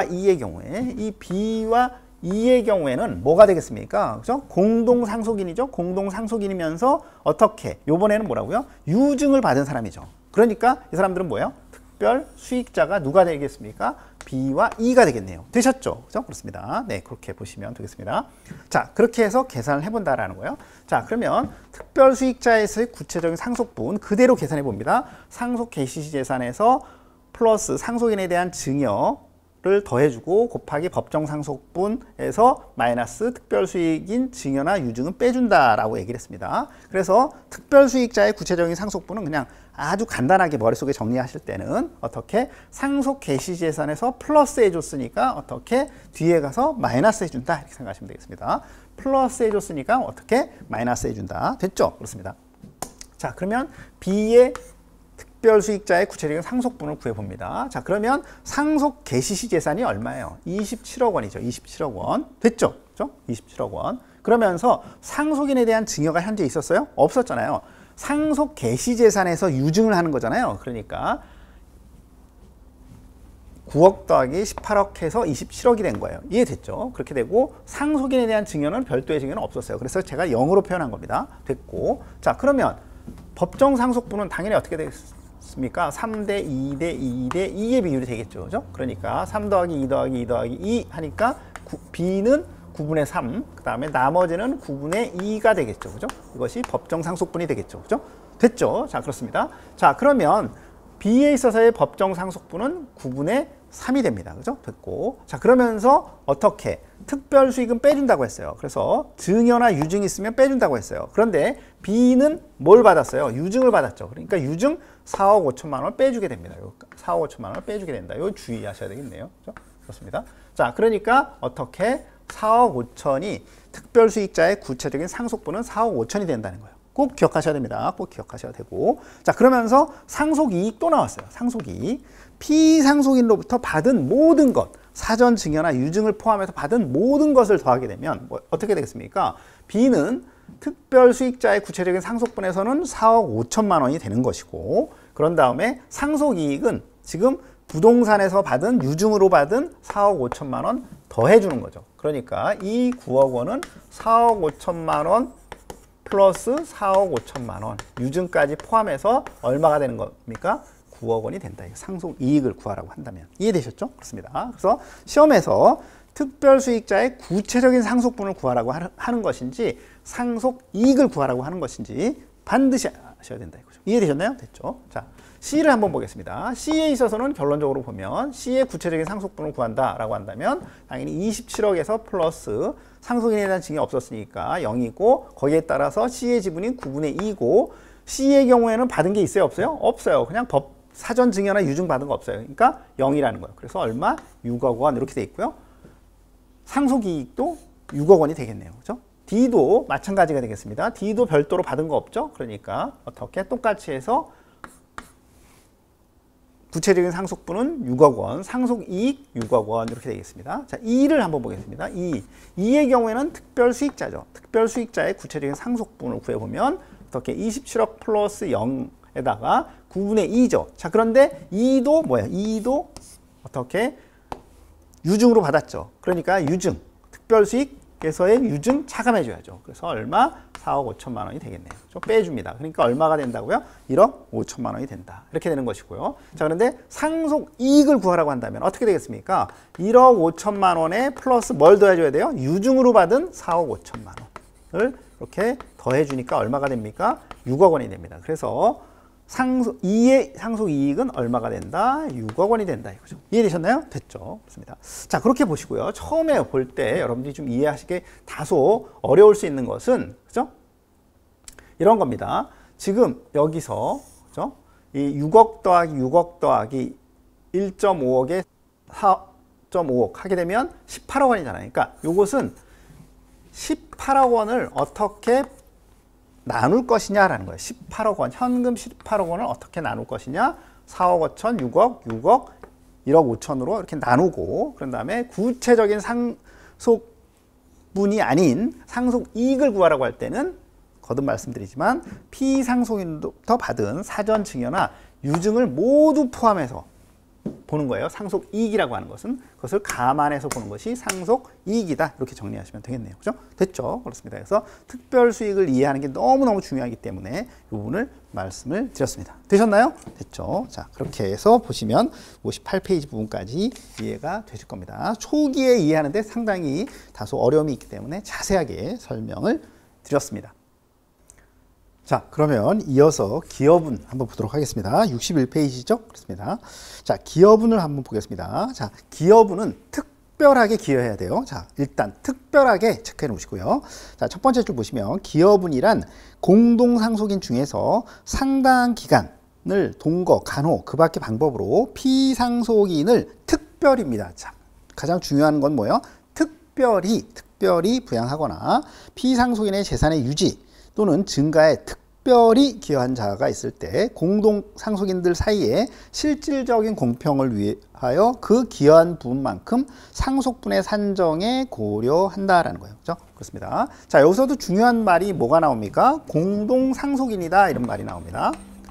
이 B와 E의 경우에는 뭐가 되겠습니까? 그죠? 공동상속인이죠. 공동상속인이면서 어떻게? 요번에는 뭐라고요? 유증을 받은 사람이죠. 그러니까 이 사람들은 뭐예요? 특별 수익자가 누가 되겠습니까? B와 E가 되겠네요. 되셨죠? 그죠? 그렇습니다. 네, 그렇게 보시면 되겠습니다. 자, 그렇게 해서 계산을 해본다라는 거예요. 자, 그러면 특별 수익자에서의 구체적인 상속분 그대로 계산해 봅니다. 상속 개시 재산에서 플러스 상속인에 대한 증여를 더해주고 곱하기 법정 상속분에서 마이너스 특별 수익인 증여나 유증은 빼준다라고 얘기를 했습니다. 그래서 특별 수익자의 구체적인 상속분은 그냥 아주 간단하게 머릿속에 정리하실 때는 어떻게 상속 개시 재산에서 플러스 해줬으니까 어떻게 뒤에 가서 마이너스 해준다 이렇게 생각하시면 되겠습니다. 플러스 해줬으니까 어떻게 마이너스 해준다. 됐죠? 그렇습니다. 자, 그러면 B의 특별 수익자의 구체적인 상속분을 구해봅니다. 자, 그러면 상속 개시시 재산이 얼마예요? 27억 원이죠. 27억 원. 됐죠? 그죠? 27억 원. 그러면서 상속인에 대한 증여가 현재 있었어요? 없었잖아요. 상속 개시 재산에서 유증을 하는 거잖아요. 그러니까 9억 더하기 18억 해서 27억이 된 거예요. 이해됐죠? 그렇게 되고 상속인에 대한 증여는 별도의 증여는 없었어요. 그래서 제가 0으로 표현한 겁니다. 됐고, 자, 그러면 법정 상속분은 당연히 어떻게 되겠습니까? 3대 2대 2대 2의 비율이 되겠죠. 그죠? 그러니까 3 더하기 2 더하기 2 더하기 2 하니까 B는 9분의 3, 그 다음에 나머지는 9분의 2가 되겠죠. 그죠? 이것이 법정 상속분이 되겠죠. 그죠? 됐죠? 자, 그렇습니다. 자, 그러면 B에 있어서의 법정 상속분은 9분의 3이 됩니다. 그죠? 됐고. 자, 그러면서 어떻게? 특별 수익은 빼준다고 했어요. 그래서 증여나 유증이 있으면 빼준다고 했어요. 그런데 B는 뭘 받았어요? 유증을 받았죠. 그러니까 유증 4억 5천만 원을 빼주게 됩니다. 4억 5천만 원을 빼주게 된다. 이거 주의하셔야 되겠네요. 그죠? 그렇습니다. 자, 그러니까 어떻게? 4억 5천이 특별 수익자의 구체적인 상속분은 4억 5천이 된다는 거예요. 꼭 기억하셔야 됩니다. 꼭 기억하셔야 되고. 자, 그러면서 상속이익 또 나왔어요. 상속이익. 피상속인으로부터 받은 모든 것, 사전 증여나 유증을 포함해서 받은 모든 것을 더하게 되면 어떻게 되겠습니까? B는 특별 수익자의 구체적인 상속분에서는 4억 5천만 원이 되는 것이고, 그런 다음에 상속이익은 지금 부동산에서 받은 유증으로 받은 4억 5천만 원 더해주는 거죠. 그러니까 이 9억 원은 4억 5천만 원 플러스 4억 5천만 원 유증까지 포함해서 얼마가 되는 겁니까? 9억 원이 된다. 상속 이익을 구하라고 한다면. 이해되셨죠? 그렇습니다. 그래서 시험에서 특별 수익자의 구체적인 상속분을 구하라고 하는 것인지 상속 이익을 구하라고 하는 것인지 반드시 아셔야 된다 이거죠. 이해되셨나요? 됐죠? 자, C를 한번 보겠습니다. C에 있어서는 결론적으로 보면 C의 구체적인 상속분을 구한다라고 한다면 당연히 27억에서 플러스 상속인에 대한 증이 없었으니까 0이고 거기에 따라서 C의 지분이 9분의 2고 C의 경우에는 받은 게 있어요? 없어요? 없어요. 그냥 사전 증여나 유증 받은 거 없어요. 그러니까 0이라는 거예요. 그래서 얼마? 6억 원 이렇게 돼 있고요. 상속이익도 6억 원이 되겠네요. 그죠? D도 마찬가지가 되겠습니다. D도 별도로 받은 거 없죠? 그러니까 어떻게 똑같이 해서 구체적인 상속분은 6억 원, 상속이익 6억 원 이렇게 되겠습니다. 자, E를 한번 보겠습니다. E의 경우에는 특별 수익자죠. 특별 수익자의 구체적인 상속분을 구해보면 어떻게 27억 플러스 0에다가 9분의 2죠. 자, 그런데 E도 뭐예요? E도 어떻게 유증으로 받았죠. 그러니까 유증, 특별 수익에서의 유증 차감해줘야죠. 그래서 얼마? 4억 5천만 원이 되겠네요. 좀 빼줍니다. 그러니까 얼마가 된다고요? 1억 5천만 원이 된다. 이렇게 되는 것이고요. 자, 그런데 상속 이익을 구하라고 한다면 어떻게 되겠습니까? 1억 5천만 원에 플러스 뭘 더해줘야 돼요? 유증으로 받은 4억 5천만 원을 이렇게 더해주니까 얼마가 됩니까? 6억 원이 됩니다. 그래서 E의 상속 이익은 얼마가 된다? 6억 원이 된다 이거죠. 이해되셨나요? 됐죠. 그렇습니다. 자, 그렇게 보시고요. 처음에 볼 때 여러분들이 좀 이해하시기 다소 어려울 수 있는 것은 그죠? 이런 겁니다. 지금 여기서 그죠? 이 6억 더하기 6억 더하기 1.5억에 4.5억 하게 되면 18억 원이잖아요. 그러니까 이것은 18억 원을 어떻게 나눌 것이냐라는 거예요. 18억 원, 현금 18억 원을 어떻게 나눌 것이냐? 4억 5천, 6억, 6억, 1억 5천으로 이렇게 나누고 그런 다음에 구체적인 상속분이 아닌 상속 이익을 구하라고 할 때는 거듭 말씀드리지만 피상속인부터 받은 사전 증여나 유증을 모두 포함해서 보는 거예요. 상속이익이라고 하는 것은 그것을 감안해서 보는 것이 상속이익이다. 이렇게 정리하시면 되겠네요. 그죠? 됐죠? 그렇습니다. 그래서 특별수익을 이해하는 게 너무너무 중요하기 때문에 이 부분을 말씀을 드렸습니다. 되셨나요? 됐죠? 자, 그렇게 해서 보시면 58페이지 부분까지 이해가 되실 겁니다. 초기에 이해하는데 상당히 다소 어려움이 있기 때문에 자세하게 설명을 드렸습니다. 자, 그러면 이어서 기여분 한번 보도록 하겠습니다. 61페이지죠? 그렇습니다. 자, 기여분을 한번 보겠습니다. 자, 기여분은 특별하게 기여해야 돼요. 자, 일단 특별하게 체크해 놓으시고요. 자, 첫 번째 줄 보시면 기여분이란 공동상속인 중에서 상당한 기간을 동거, 간호, 그 밖의 방법으로 피상속인을 특별입니다. 자, 가장 중요한 건 뭐예요? 특별히 부양하거나 피상속인의 재산의 유지 또는 증가에 특별히 기여한 자가 있을 때 공동상속인들 사이에 실질적인 공평을 위하여 그 기여한 부분만큼 상속분의 산정에 고려한다라는 거예요. 그렇죠? 그렇습니다. 자, 여기서도 중요한 말이 뭐가 나옵니까? 공동상속인이다 이런 말이 나옵니다.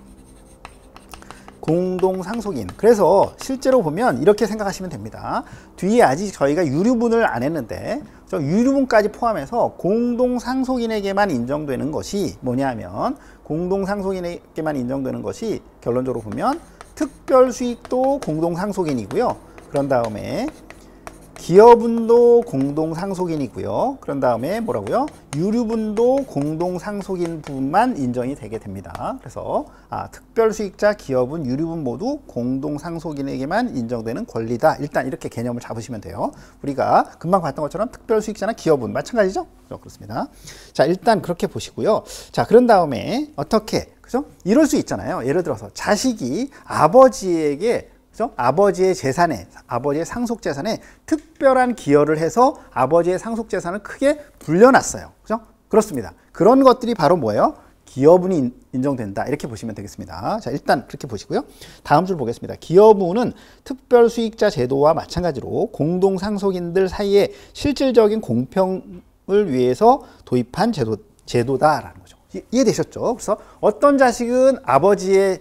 공동상속인. 그래서 실제로 보면 이렇게 생각하시면 됩니다. 뒤에 아직 저희가 유류분을 안 했는데 유류분까지 포함해서 공동상속인에게만 인정되는 것이 뭐냐면 공동상속인에게만 인정되는 것이 결론적으로 보면 특별수익도 공동상속인이고요. 그런 다음에 기여분도 공동상속인이고요. 그런 다음에 뭐라고요? 유류분도 공동상속인 부분만 인정이 되게 됩니다. 그래서 특별수익자, 기여분, 유류분 모두 공동상속인에게만 인정되는 권리다. 일단 이렇게 개념을 잡으시면 돼요. 우리가 금방 봤던 것처럼 특별수익자나 기여분 마찬가지죠? 그렇습니다. 자, 일단 그렇게 보시고요. 자, 그런 다음에 어떻게, 그죠? 이럴 수 있잖아요. 예를 들어서 자식이 아버지에게 그죠? 아버지의 재산에, 아버지의 상속재산에 특별한 기여를 해서 아버지의 상속재산을 크게 불려놨어요. 그죠? 그렇습니다. 그런 것들이 바로 뭐예요? 기여분이 인정된다. 이렇게 보시면 되겠습니다. 자, 일단 그렇게 보시고요. 다음 줄 보겠습니다. 기여분은 특별수익자 제도와 마찬가지로 공동상속인들 사이에 실질적인 공평을 위해서 도입한 제도다라는 거죠. 이해되셨죠? 그래서 어떤 자식은 아버지의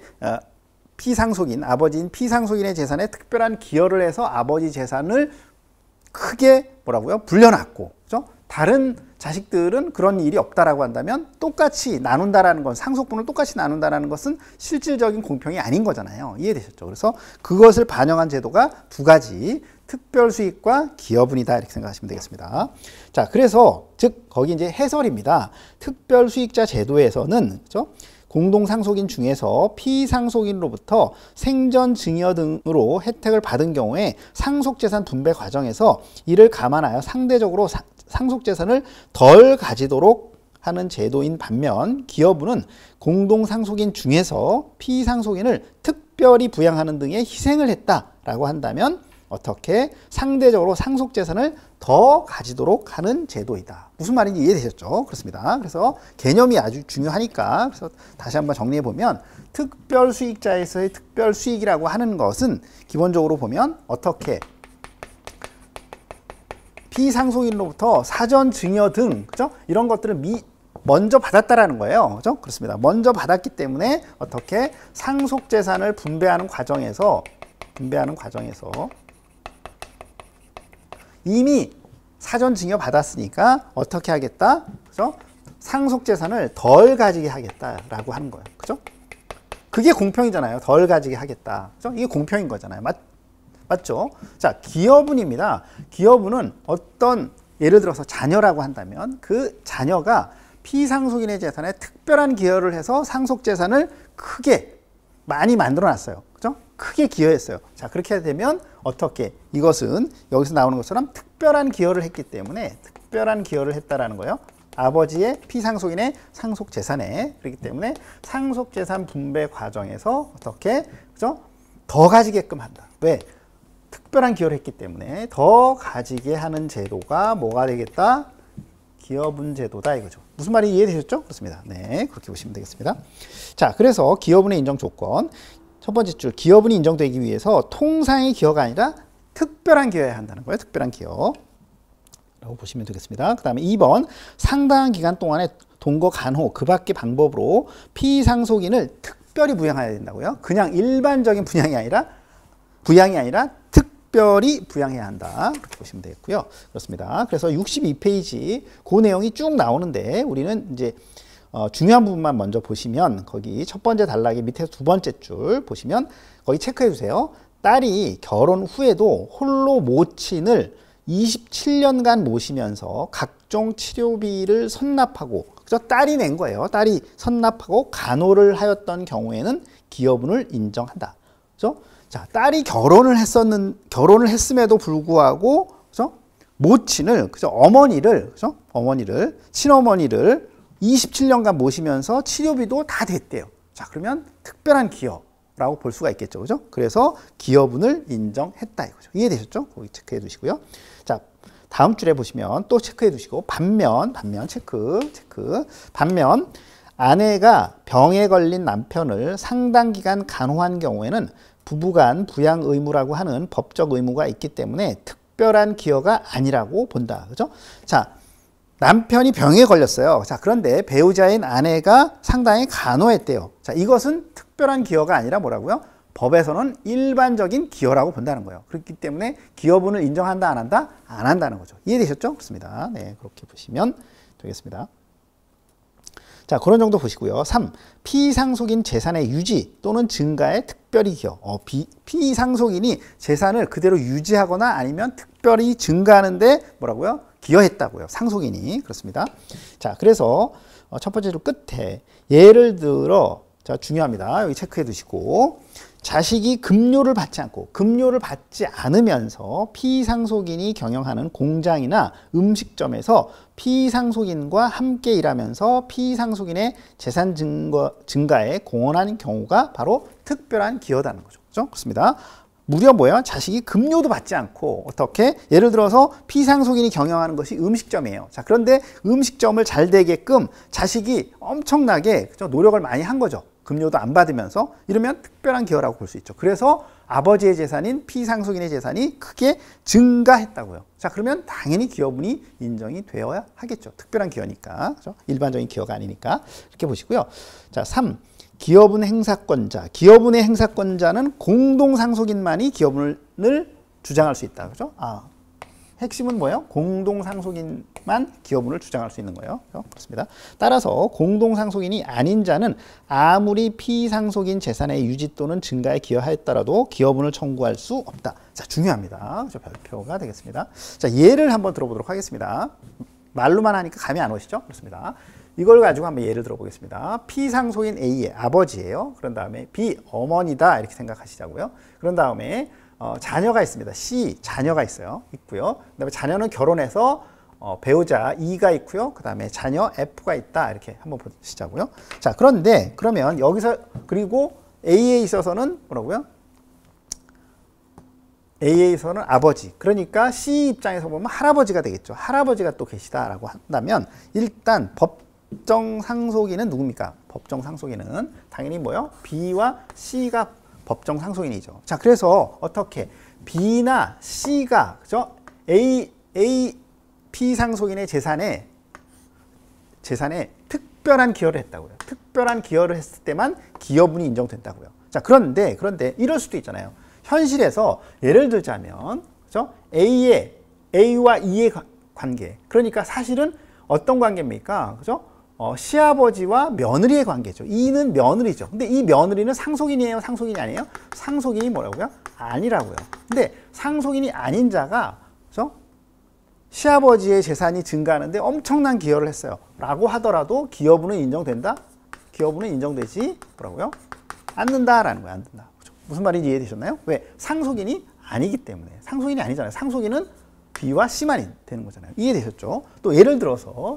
아버지인 피상속인의 재산에 특별한 기여를 해서 아버지 재산을 크게 뭐라고요? 불려놨고, 그죠? 다른 자식들은 그런 일이 없다라고 한다면 똑같이 나눈다라는 건, 상속분을 똑같이 나눈다라는 것은 실질적인 공평이 아닌 거잖아요. 이해되셨죠? 그래서 그것을 반영한 제도가 두 가지, 특별수익과 기여분이다 이렇게 생각하시면 되겠습니다. 자, 그래서 즉 거기 이제 해설입니다. 특별수익자 제도에서는 그죠? 공동상속인 중에서 피상속인으로부터 생전 증여 등으로 혜택을 받은 경우에 상속재산 분배 과정에서 이를 감안하여 상대적으로 상속재산을 덜 가지도록 하는 제도인 반면 기여분은 공동상속인 중에서 피상속인을 특별히 부양하는 등의 희생을 했다라고 한다면 어떻게 상대적으로 상속재산을 더 가지도록 하는 제도이다. 무슨 말인지 이해되셨죠? 그렇습니다. 그래서 개념이 아주 중요하니까 그래서 다시 한번 정리해 보면 특별수익자에서의 특별수익이라고 하는 것은 기본적으로 보면 어떻게 피상속인으로부터 사전 증여 등 그죠? 이런 것들을 먼저 받았다라는 거예요. 그죠? 그렇습니다. 먼저 받았기 때문에 어떻게 상속재산을 분배하는 과정에서 이미 사전 증여 받았으니까 어떻게 하겠다? 그죠? 상속재산을 덜 가지게 하겠다라고 하는 거예요. 그죠? 그게 공평이잖아요. 덜 가지게 하겠다. 그죠? 이게 공평인 거잖아요. 맞죠? 자, 기여분입니다. 기여분은 어떤 예를 들어서 자녀라고 한다면 그 자녀가 피상속인의 재산에 특별한 기여를 해서 상속재산을 크게 많이 만들어 놨어요. 그죠? 크게 기여했어요. 자, 그렇게 되면 어떻게 이것은 여기서 나오는 것처럼 특별한 기여를 했기 때문에 특별한 기여를 했다라는 거예요. 아버지의 피상속인의 상속재산에 그렇기 때문에 상속재산 분배 과정에서 어떻게 그죠? 더 가지게끔 한다. 왜? 특별한 기여를 했기 때문에 더 가지게 하는 제도가 뭐가 되겠다? 기여분 제도다 이거죠. 무슨 말인지 이해되셨죠? 그렇습니다. 네, 그렇게 보시면 되겠습니다. 자, 그래서 기여분의 인정 조건 첫 번째 줄 기여분이 인정되기 위해서 통상의 기여가 아니라 특별한 기여해야 한다는 거예요. 특별한 기여 라고 보시면 되겠습니다. 그 다음에 2번 상당한 기간 동안에 동거 간호 그 밖의 방법으로 피상속인을 특별히 부양해야 된다고요. 그냥 일반적인 분양이 아니라 부양이 아니라 특별히 부양해야 한다. 그렇게 보시면 되겠고요. 그렇습니다. 그래서 62페이지 그 내용이 쭉 나오는데 우리는 이제 중요한 부분만 먼저 보시면 거기 첫 번째 단락의 밑에서 두 번째 줄 보시면 거기 체크해 주세요. 딸이 결혼 후에도 홀로 모친을 27년간 모시면서 각종 치료비를 선납하고, 그죠? 딸이 낸 거예요. 딸이 선납하고 간호를 하였던 경우에는 기여분을 인정한다. 그죠? 자, 딸이 결혼을 했음에도 불구하고, 그죠? 모친을, 그죠? 어머니를, 그죠? 어머니를, 친어머니를 27년간 모시면서 치료비도 다 됐대요. 자, 그러면 특별한 기여라고 볼 수가 있겠죠. 그죠? 그래서 기여분을 인정했다 이거죠. 이해되셨죠? 거기 체크해 두시고요. 자, 다음 줄에 보시면 또 체크해 두시고, 반면 아내가 병에 걸린 남편을 상당 기간 간호한 경우에는 부부간 부양 의무라고 하는 법적 의무가 있기 때문에 특별한 기여가 아니라고 본다. 그죠? 자, 남편이 병에 걸렸어요. 자, 그런데 배우자인 아내가 상당히 간호했대요. 자, 이것은 특별한 기여가 아니라 뭐라고요? 법에서는 일반적인 기여라고 본다는 거예요. 그렇기 때문에 기여분을 인정한다, 안 한다? 안 한다는 거죠. 이해되셨죠? 그렇습니다. 네, 그렇게 보시면 되겠습니다. 자, 그런 정도 보시고요. 3. 피상속인 재산의 유지 또는 증가에 특별히 기여. 피상속인이 재산을 그대로 유지하거나 아니면 특별히 증가하는데 뭐라고요? 기여했다고요. 상속인이. 그렇습니다. 자, 그래서 첫 번째 줄 끝에 예를 들어, 자, 중요합니다. 여기 체크해 두시고, 자식이 급료를 받지 않으면서 피상속인이 경영하는 공장이나 음식점에서 피상속인과 함께 일하면서 피상속인의 재산 증가에 공헌하는 경우가 바로 특별한 기여다는 거죠. 그렇죠? 그렇습니다. 무려 뭐예요? 자식이 급료도 받지 않고 어떻게? 예를 들어서 피상속인이 경영하는 것이 음식점이에요. 자, 그런데 음식점을 잘 되게끔 자식이 엄청나게, 그죠? 노력을 많이 한 거죠. 급료도 안 받으면서. 이러면 특별한 기여라고 볼 수 있죠. 그래서 아버지의 재산인 피상속인의 재산이 크게 증가했다고요. 자, 그러면 당연히 기여분이 인정이 되어야 하겠죠. 특별한 기여니까. 그죠? 일반적인 기여가 아니니까. 이렇게 보시고요. 자, 3. 기여분 행사권자. 기여분의 행사권자는 공동상속인만이 기여분을 주장할 수 있다. 그죠? 핵심은 뭐예요? 공동상속인만 기여분을 주장할 수 있는 거예요. 그렇습니다. 따라서 공동상속인이 아닌 자는 아무리 피상속인 재산의 유지 또는 증가에 기여하였더라도 기여분을 청구할 수 없다. 자, 중요합니다. 별표가 되겠습니다. 자, 예를 한번 들어보도록 하겠습니다. 말로만 하니까 감이 안 오시죠? 그렇습니다. 이걸 가지고 한번 예를 들어보겠습니다. 피상속인 A의 아버지예요. 그런 다음에 B 어머니다 이렇게 생각하시자고요. 그런 다음에 자녀가 있습니다. C 자녀가 있고요. 그다음에 자녀는 결혼해서 배우자 E가 있고요. 그다음에 자녀 F가 있다 이렇게 한번 보시자고요. 자, 그런데 그러면 여기서 그리고 A에 있어서는 뭐라고요? A에 있어서는 아버지. 그러니까 C 입장에서 보면 할아버지가 되겠죠. 할아버지가 또 계시다라고 한다면 일단 법정 상속인은 누굽니까? 법정 상속인은 당연히 뭐요? B와 C가 법정 상속인이죠. 자, 그래서 어떻게 B나 C가 그죠? A 피상속인의 재산에 특별한 기여를 했다고요. 특별한 기여를 했을 때만 기여분이 인정된다고요. 자, 그런데 이럴 수도 있잖아요. 현실에서 예를 들자면 그죠? A와 E의 관계. 그러니까 사실은 어떤 관계입니까? 그죠? 시아버지와 며느리의 관계죠. E는 며느리죠. 근데 이 며느리는 상속인이에요? 상속인이 아니에요? 상속인이 뭐라고요? 아니라고요. 근데 상속인이 아닌 자가 그죠? 시아버지의 재산이 증가하는데 엄청난 기여를 했어요. 라고 하더라도 기여분은 인정된다? 기여분은 인정되지 뭐라고요? 않는다라는 거예요. 않는다. 그렇죠? 무슨 말인지 이해되셨나요? 왜? 상속인이 아니기 때문에. 상속인이 아니잖아요. 상속인은 B와 C만 되는 거잖아요. 이해되셨죠? 또 예를 들어서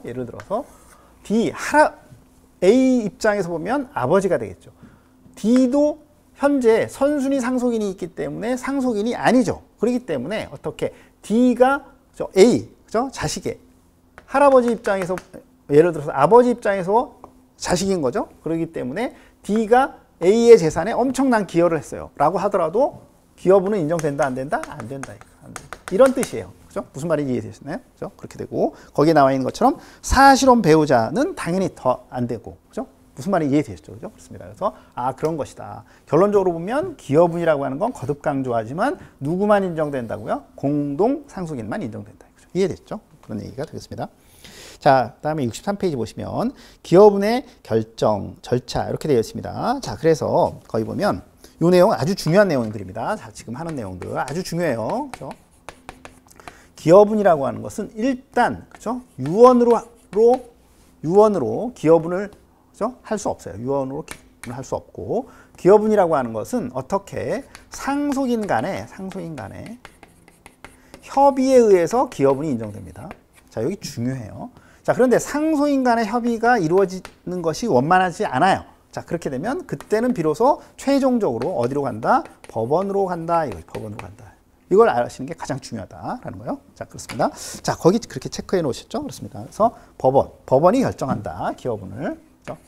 A 입장에서 보면 아버지가 되겠죠. D도 현재 선순위 상속인이 있기 때문에 상속인이 아니죠. 그렇기 때문에 어떻게 D가 A, 그죠? 자식의 할아버지 입장에서 예를 들어서 아버지 입장에서 자식인 거죠. 그렇기 때문에 D가 A의 재산에 엄청난 기여를 했어요. 라고 하더라도 기여분은 인정된다, 안 된다? 안 된다. 안 된다. 이런 뜻이에요. 그죠? 무슨 말인지 이해되시나요? 그죠? 그렇게 되고 거기에 나와 있는 것처럼 사실혼 배우자는 당연히 더 안 되고, 그죠? 무슨 말인지 이해되셨죠? 그죠? 그렇습니다. 그래서 그런 것이다. 결론적으로 보면 기여분이라고 하는 건 거듭 강조하지만 누구만 인정된다고요? 공동 상속인만 인정된다. 그죠? 이해됐죠? 그런 얘기가 되겠습니다. 자, 다음에 63페이지 보시면 기여분의 결정, 절차 이렇게 되어 있습니다. 자, 그래서 거기 보면 이 내용 아주 중요한 내용들입니다. 자, 지금 하는 내용들 아주 중요해요. 그죠? 기여분이라고 하는 것은 일단 그죠? 유언으로 기여분을 그죠? 할 수 없어요. 유언으로 기여분을 할 수 없고 기여분이라고 하는 것은 어떻게 상속인 간의 협의에 의해서 기여분이 인정됩니다. 자, 여기 중요해요. 자, 그런데 상속인 간의 협의가 이루어지는 것이 원만하지 않아요. 자, 그렇게 되면 그때는 비로소 최종적으로 어디로 간다? 법원으로 간다. 이거 법원으로 간다. 이걸 아시는 게 가장 중요하다라는 거예요. 자, 그렇습니다. 자, 거기 그렇게 체크해 놓으셨죠? 그렇습니다. 그래서 법원이 결정한다. 기여분을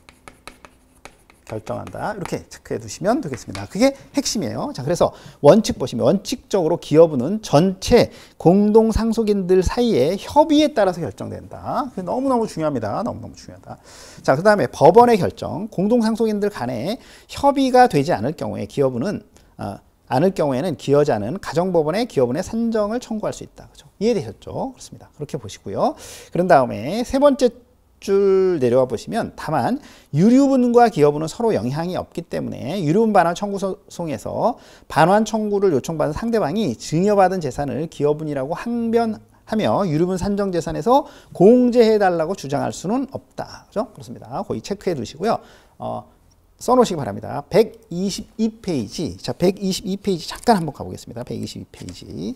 결정한다. 이렇게 체크해 두시면 되겠습니다. 그게 핵심이에요. 자, 그래서 원칙 보시면 원칙적으로 기여분은 전체 공동 상속인들 사이의 협의에 따라서 결정된다. 너무너무 중요합니다. 너무너무 중요하다. 자, 그 다음에 법원의 결정, 공동 상속인들 간에 협의가 되지 않을 경우에 기여분은 않을 경우에는 기여자는 가정법원에 기여분의 산정을 청구할 수 있다. 그렇죠? 이해되셨죠? 그렇습니다. 그렇게 보시고요. 그런 다음에 세 번째 줄 내려와 보시면 다만 유류분과 기여분은 서로 영향이 없기 때문에 유류분 반환 청구 소송에서 반환 청구를 요청받은 상대방이 증여받은 재산을 기여분이라고 항변하며 유류분 산정 재산에서 공제해달라고 주장할 수는 없다. 그죠? 그렇습니다. 거기 체크해 두시고요. 써놓으시기 바랍니다. 122페이지. 자, 122페이지 잠깐 한번 가보겠습니다. 122페이지.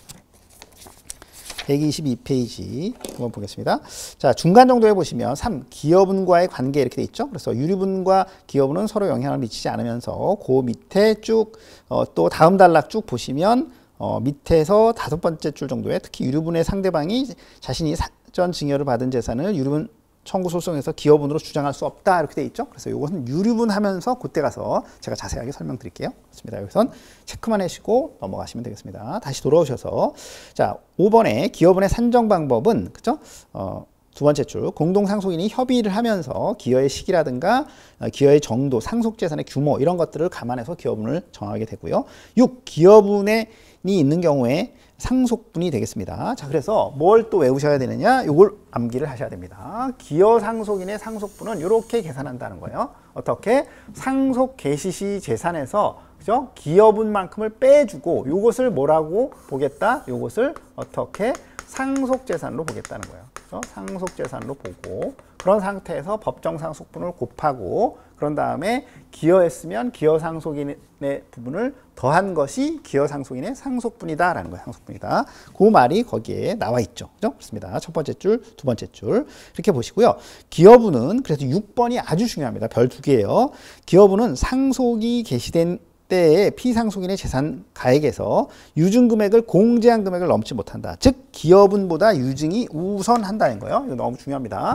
122페이지 한번 보겠습니다. 자, 중간 정도에 보시면 3. 기여분과의 관계 이렇게 돼 있죠. 그래서 유류분과 기여분은 서로 영향을 미치지 않으면서 그 밑에 쭉 또 다음 단락 쭉 보시면 밑에서 5번째 줄 정도에 특히 유류분의 상대방이 자신이 사전 증여를 받은 재산을 유류분 청구 소송에서 기여분으로 주장할 수 없다 이렇게 돼 있죠. 그래서 이것은 유류분 하면서 그때 가서 제가 자세하게 설명드릴게요. 그렇습니다. 여기선 체크만 해주시고 넘어가시면 되겠습니다. 다시 돌아오셔서 자, 5번에 기여분의 산정 방법은 그죠? 두 번째 줄 공동 상속인이 협의를 하면서 기여의 시기라든가 기여의 정도, 상속 재산의 규모 이런 것들을 감안해서 기여분을 정하게 되고요. 6. 기여분이 있는 경우에 상속분이 되겠습니다. 자, 그래서 뭘 또 외우셔야 되느냐? 이걸 암기를 하셔야 됩니다. 기여 상속인의 상속분은 이렇게 계산한다는 거예요. 어떻게? 상속 개시 시 재산에서 그죠? 기여분만큼을 빼주고 이것을 뭐라고 보겠다? 이것을 어떻게? 상속 재산으로 보겠다는 거예요. 그래서 상속 재산으로 보고 그런 상태에서 법정 상속분을 곱하고 그런 다음에 기여했으면 기여 상속인의 부분을 더한 것이 기여 상속인의 상속분이다라는 거예요. 상속분이다. 그 말이 거기에 나와 있죠. 그죠? 그렇습니다. 첫 번째 줄, 두 번째 줄 이렇게 보시고요. 기여분은 그래서 6번이 아주 중요합니다. 별 2개예요. 기여분은 상속이 개시된 때에 피상속인의 재산 가액에서 유증 금액을 공제한 금액을 넘지 못한다. 즉 기여분보다 유증이 우선한다는 거예요. 이거 너무 중요합니다.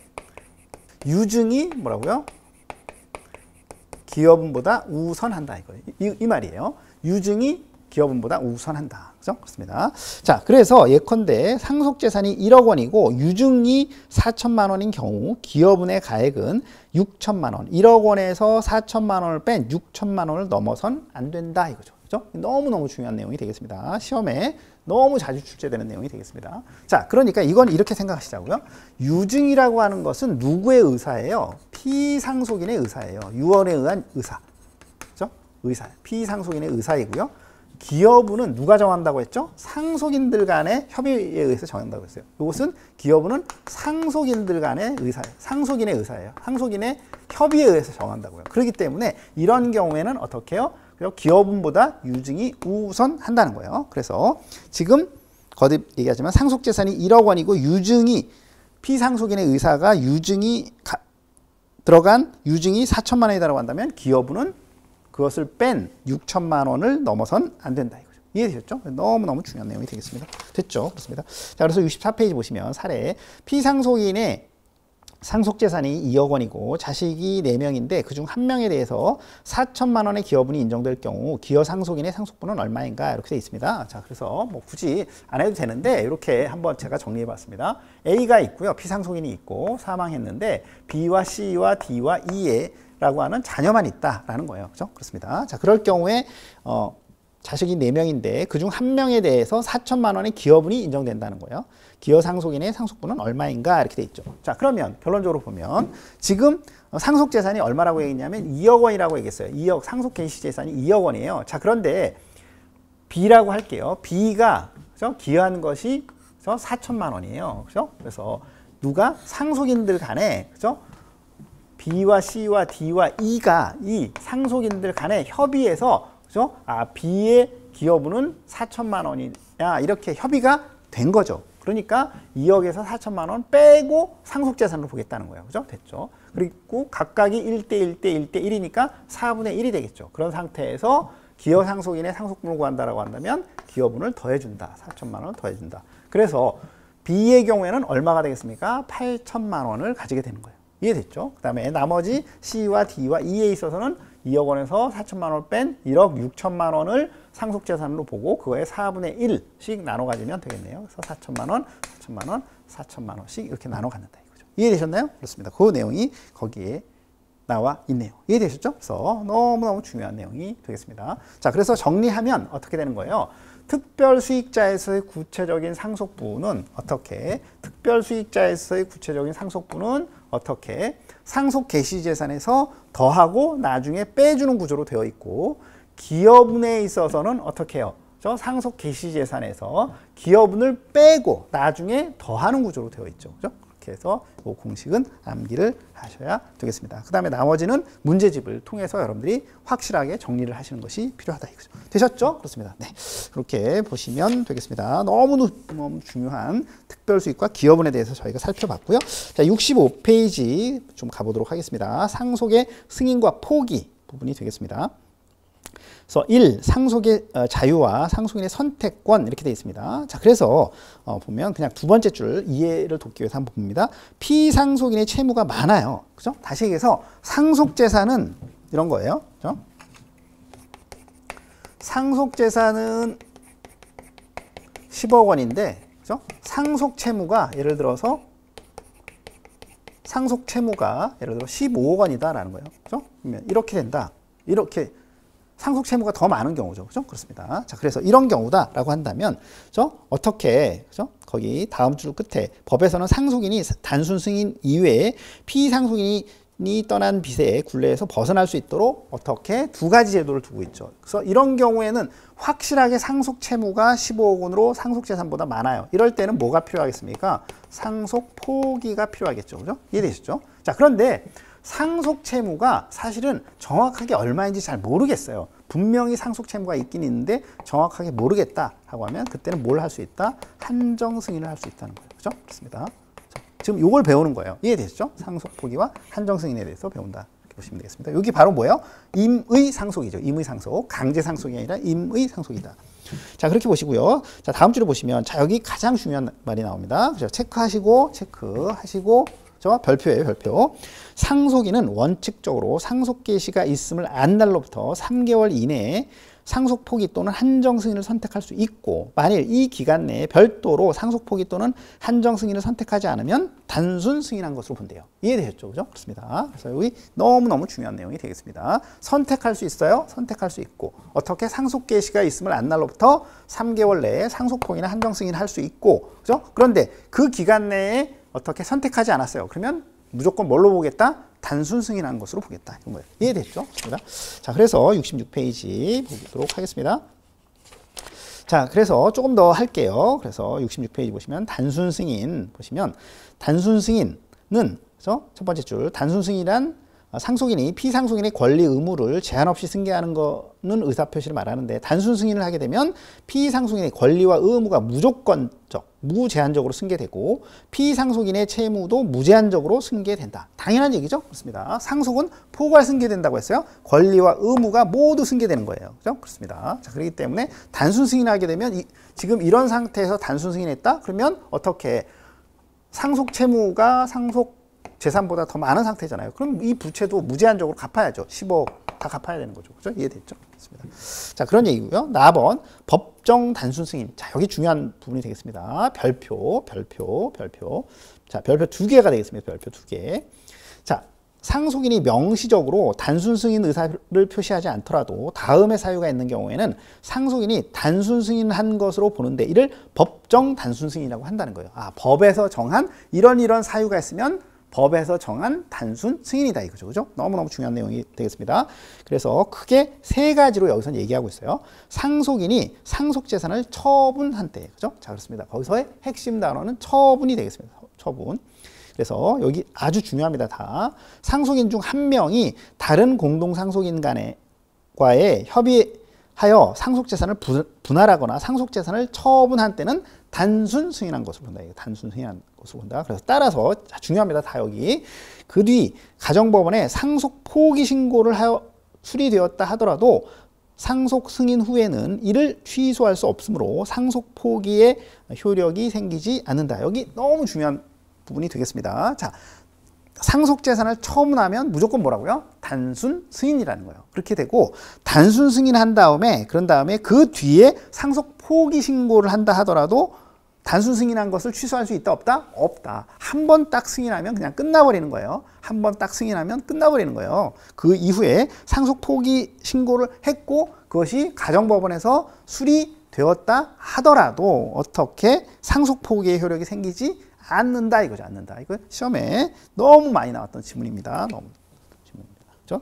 유증이 뭐라고요? 기여분보다 우선한다 이거예요. 이 말이에요. 유증이 기여분보다 우선한다. 그죠? 그렇습니다. 자, 그래서 예컨대 상속재산이 1억 원이고 유증이 4천만 원인 경우 기여분의 가액은 6천만 원. 1억 원에서 4천만 원을 뺀 6천만 원을 넘어선 안 된다 이거죠. 그죠? 너무너무 중요한 내용이 되겠습니다. 시험에 너무 자주 출제되는 내용이 되겠습니다. 자, 그러니까 이건 이렇게 생각하시자고요. 유증이라고 하는 것은 누구의 의사예요? 피상속인의 의사예요. 유언에 의한 의사. 그죠? 의사. 피상속인의 의사이고요. 기여분은 누가 정한다고 했죠? 상속인들 간의 협의에 의해서 정한다고 했어요. 이것은 기여분은 상속인들 간의 의사예요. 상속인의 의사예요. 상속인의 협의에 의해서 정한다고요. 그렇기 때문에 이런 경우에는 어떻게 해요? 기여분보다 유증이 우선한다는 거예요. 그래서 지금 거듭 얘기하지만 상속재산이 1억 원이고 유증이 피상속인의 의사가 유증이 들어간 유증이 4천만 원이라고 한다면 기여분은 그것을 뺀 6천만 원을 넘어선 안 된다 이거죠. 이해되셨죠? 너무너무 중요한 내용이 되겠습니다. 됐죠? 그렇습니다. 자, 그래서 64페이지 보시면 사례 피상속인의 상속재산이 2억 원이고 자식이 4명인데 그중 1명에 대해서 4천만 원의 기여분이 인정될 경우 기여상속인의 상속분은 얼마인가 이렇게 되어 있습니다. 자, 그래서 뭐 굳이 안 해도 되는데 이렇게 한번 제가 정리해 봤습니다. A가 있고요. 피상속인이 있고 사망했는데 B와 C와 D와 E라고 하는 자녀만 있다라는 거예요. 그죠? 그렇습니다. 자, 그럴 경우에 자식이 4명인데 그중 1명에 대해서 4천만 원의 기여분이 인정된다는 거예요. 기여상속인의 상속분은 얼마인가 이렇게 돼 있죠. 자, 그러면 결론적으로 보면 지금 상속재산이 얼마라고 얘기했냐면 2억 원이라고 얘기했어요. 2억 상속 개시재산이 2억 원이에요. 자, 그런데 B라고 할게요. B가 그죠? 기여한 것이 그죠? 4천만 원이에요. 그죠? 그래서 누가 상속인들 간에 그죠? B와 C와 D와 E가 이 상속인들 간에 협의해서 그죠? B의 기여분은 4천만 원이냐 이렇게 협의가 된 거죠. 그러니까 2억에서 4천만 원 빼고 상속재산으로 보겠다는 거예요. 그죠? 됐죠? 그리고 각각이 1대 1대 1대 1이니까 4분의 1이 되겠죠. 그런 상태에서 기여상속인의 상속분을 구한다라고 한다면 기여분을 더해준다. 4천만 원을 더해준다. 그래서 B의 경우에는 얼마가 되겠습니까? 8천만 원을 가지게 되는 거예요. 이해됐죠? 그 다음에 나머지 C와 D와 E에 있어서는 2억 원에서 4천만 원을 뺀 1억 6천만 원을 상속재산으로 보고 그거에 4분의 1씩 나눠 가지면 되겠네요. 그래서 4천만 원, 4천만 원, 4천만 원씩 이렇게 나눠 갖는다 이거죠. 이해되셨나요? 그렇습니다. 그 내용이 거기에 나와 있네요. 이해되셨죠? 그래서 너무너무 중요한 내용이 되겠습니다. 자, 그래서 정리하면 어떻게 되는 거예요? 특별수익자에서의 구체적인 상속분은 어떻게? 특별수익자에서의 구체적인 상속분은 어떻게? 상속개시재산에서 더하고 나중에 빼주는 구조로 되어 있고 기여분에 있어서는 어떻게 해요? 상속개시재산에서 기여분을 빼고 나중에 더하는 구조로 되어 있죠. 그죠? 그렇게 해서 이 공식은 암기를 하셔야 되겠습니다. 그 다음에 나머지는 문제집을 통해서 여러분들이 확실하게 정리를 하시는 것이 필요하다 이거죠. 되셨죠? 그렇습니다. 네, 그렇게 보시면 되겠습니다. 너무 중요한 특별수익과 기여분에 대해서 저희가 살펴봤고요. 자, 65페이지 좀 가보도록 하겠습니다. 상속의 승인과 포기 부분이 되겠습니다. 그래서 1. 상속의 자유와 상속인의 선택권 이렇게 되어 있습니다. 자, 그래서 보면 그냥 두 번째 줄 이해를 돕기 위해서 한번 봅니다. 피상속인의 채무가 많아요. 그죠? 다시 얘기해서 상속재산은 이런 거예요. 그죠? 상속재산은 10억 원인데 그죠? 상속채무가 예를 들어서 예를 들어 15억 원이다라는 거예요. 그죠? 그러면 이렇게 된다. 이렇게 상속 채무가 더 많은 경우죠. 그죠? 그렇습니다. 자, 그래서 이런 경우다라고 한다면, 어떻게, 거기 다음 줄 끝에 법에서는 상속인이 단순 승인 이외에 피상속인이 떠난 빚의 굴레에서 벗어날 수 있도록 어떻게 두 가지 제도를 두고 있죠. 그래서 이런 경우에는 확실하게 상속 채무가 15억 원으로 상속 재산보다 많아요. 이럴 때는 뭐가 필요하겠습니까? 상속 포기가 필요하겠죠. 그죠? 이해되시죠? 자, 그런데 상속 채무가 사실은 정확하게 얼마인지 잘 모르겠어요. 분명히 상속 채무가 있긴 있는데 정확하게 모르겠다라고 하면 그때는 뭘 할 수 있다? 한정 승인을 할 수 있다는 거예요. 그렇죠? 그렇습니다. 자, 지금 이걸 배우는 거예요. 이해되시죠? 상속 포기와 한정 승인에 대해서 배운다. 이렇게 보시면 되겠습니다. 여기 바로 뭐예요? 임의 상속이죠. 임의 상속. 강제 상속이 아니라 임의 상속이다. 자, 그렇게 보시고요. 자, 다음 줄에 보시면 자, 여기 가장 중요한 말이 나옵니다. 그죠? 체크하시고 별표예요, 별표. 상속인은 원칙적으로 상속 개시가 있음을 안 날로부터 3개월 이내에 상속 포기 또는 한정 승인을 선택할 수 있고 만일 이 기간 내에 별도로 상속 포기 또는 한정 승인을 선택하지 않으면 단순 승인한 것으로 본대요. 이해되셨죠? 그죠? 그렇습니다. 그래서 여기 너무너무 중요한 내용이 되겠습니다. 선택할 수 있어요? 선택할 수 있고 어떻게 상속 개시가 있음을 안 날로부터 3개월 내에 상속 포기나 한정 승인을 할 수 있고 그죠? 그런데 그 기간 내에 어떻게 선택하지 않았어요. 그러면 무조건 뭘로 보겠다? 단순 승인한 것으로 보겠다. 이런 거예요. 이해됐죠? 자, 그래서 66페이지 보도록 하겠습니다. 자, 그래서 조금 더 할게요. 그래서 66페이지 보시면 단순 승인 보시면 단순 승인은 그래서 첫 번째 줄 단순 승인이란 상속인이 피상속인의 권리 의무를 제한 없이 승계하는 거는 의사표시를 말하는데 단순 승인을 하게 되면 피상속인의 권리와 의무가 무제한적으로 승계되고 피상속인의 채무도 무제한적으로 승계된다. 당연한 얘기죠? 그렇습니다. 상속은 포괄 승계된다고 했어요. 권리와 의무가 모두 승계되는 거예요. 그죠? 그렇습니다. 자, 그렇기 때문에 단순 승인하게 되면 지금 이런 상태에서 단순 승인했다? 그러면 어떻게 상속 채무가 상속 재산보다 더 많은 상태잖아요. 그럼 이 부채도 무제한적으로 갚아야죠. 10억 다 갚아야 되는 거죠. 그죠? 이해됐죠? 좋습니다. 자, 그런 얘기고요. 4번 법정 단순 승인. 자, 여기 중요한 부분이 되겠습니다. 별표. 자, 별표 2개가 되겠습니다. 별표 2개. 자, 상속인이 명시적으로 단순 승인 의사를 표시하지 않더라도 다음의 사유가 있는 경우에는 상속인이 단순 승인한 것으로 보는데 이를 법정 단순 승인이라고 한다는 거예요. 아, 법에서 정한 이런 사유가 있으면 법에서 정한 단순 승인이다 이거죠. 그죠? 너무너무 중요한 내용이 되겠습니다. 그래서 크게 3가지로 여기서 얘기하고 있어요. 상속인이 상속재산을 처분한 때. 그죠? 자, 그렇습니다. 거기서의 핵심 단어는 처분이 되겠습니다. 처분. 그래서 여기 아주 중요합니다. 다. 상속인 중 한 명이 다른 공동상속인 과의 협의하여 상속재산을 분할하거나 상속재산을 처분한 때는 단순 승인한 것으로 본다. 단순 승인한 것으로 본다. 그래서 따라서 중요합니다. 다 여기. 그 뒤 가정법원에 상속 포기 신고를 하여 수리되었다 하더라도 상속 승인 후에는 이를 취소할 수 없으므로 상속 포기의 효력이 생기지 않는다. 여기 너무 중요한 부분이 되겠습니다. 자, 상속재산을 처분하면 무조건 뭐라고요? 단순 승인이라는 거예요. 그렇게 되고 단순 승인한 다음에 그런 다음에 그 뒤에 상속 포기 신고를 한다 하더라도 단순 승인한 것을 취소할 수 있다 없다? 없다. 한 번 딱 승인하면 그냥 끝나버리는 거예요. 한 번 딱 승인하면 끝나버리는 거예요. 그 이후에 상속 포기 신고를 했고 그것이 가정법원에서 수리되었다 하더라도 어떻게 상속 포기의 효력이 생기지 않는다 이거죠. 않는다. 이거 시험에 너무 많이 나왔던 지문입니다. 너무 지문입니다. 그렇죠?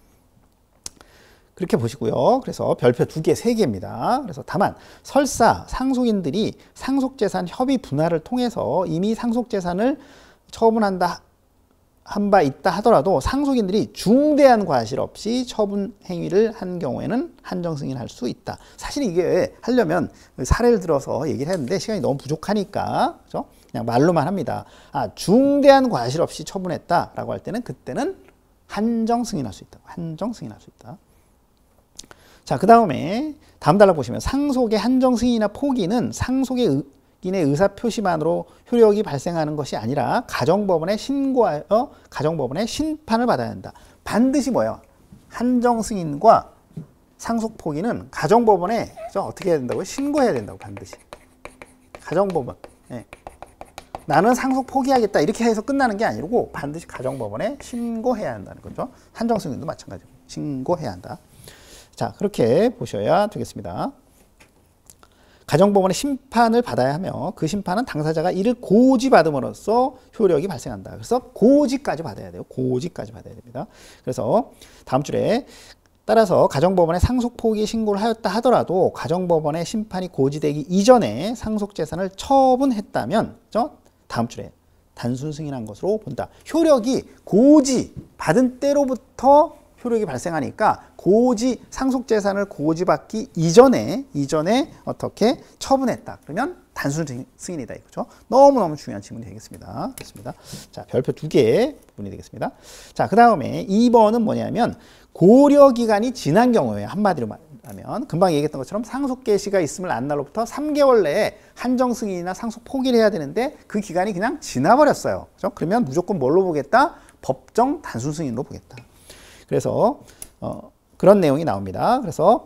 그렇게 보시고요. 그래서 별표 2개, 3개입니다. 그래서 다만 설사 상속인들이 상속재산 협의 분할을 통해서 이미 상속재산을 처분한다 한 바 있다 하더라도 상속인들이 중대한 과실 없이 처분 행위를 한 경우에는 한정 승인할 수 있다. 사실 이게 하려면 사례를 들어서 얘기를 했는데 시간이 너무 부족하니까 그죠? 그냥 말로만 합니다. 아, 중대한 과실 없이 처분했다라고 할 때는 그때는 한정 승인할 수 있다. 한정 승인할 수 있다. 자, 그 다음에 다음 단락 보시면 상속의 한정 승인이나 포기는 상속의 인의 의사 표시만으로 효력이 발생하는 것이 아니라 가정법원에 신고하여 가정법원의 심판을 받아야 한다. 반드시 뭐예요? 한정 승인과 상속 포기는 가정법원에 어떻게 해야 된다고요? 신고해야 된다고 반드시. 가정법원. 네. 나는 상속 포기하겠다 이렇게 해서 끝나는 게 아니고 반드시 가정법원에 신고해야 한다는 거죠. 한정 승인도 마찬가지고 신고해야 한다. 자, 그렇게 보셔야 되겠습니다. 가정법원의 심판을 받아야 하며 그 심판은 당사자가 이를 고지받음으로써 효력이 발생한다. 그래서 고지까지 받아야 돼요. 고지까지 받아야 됩니다. 그래서 다음 줄에 따라서 가정법원에 상속 포기 신고를 하였다 하더라도 가정법원의 심판이 고지되기 이전에 상속재산을 처분했다면 다음 줄에 단순 승인한 것으로 본다. 효력이 고지 받은 때로부터 효력이 발생하니까 고지 상속재산을 고지받기 이전에 어떻게 처분했다. 그러면 단순 승인이다 이거죠. 너무너무 중요한 질문이 되겠습니다. 됐습니다. 자, 별표 2개 부분이 되겠습니다. 자, 그 다음에 2번은 뭐냐면 고려 기간이 지난 경우에 한마디로 말하면 금방 얘기했던 것처럼 상속 개시가 있음을 안 날로부터 3개월 내에 한정 승인이나 상속 포기를 해야 되는데 그 기간이 그냥 지나버렸어요. 그렇죠? 그러면 무조건 뭘로 보겠다? 법정 단순 승인으로 보겠다. 그래서 그런 내용이 나옵니다. 그래서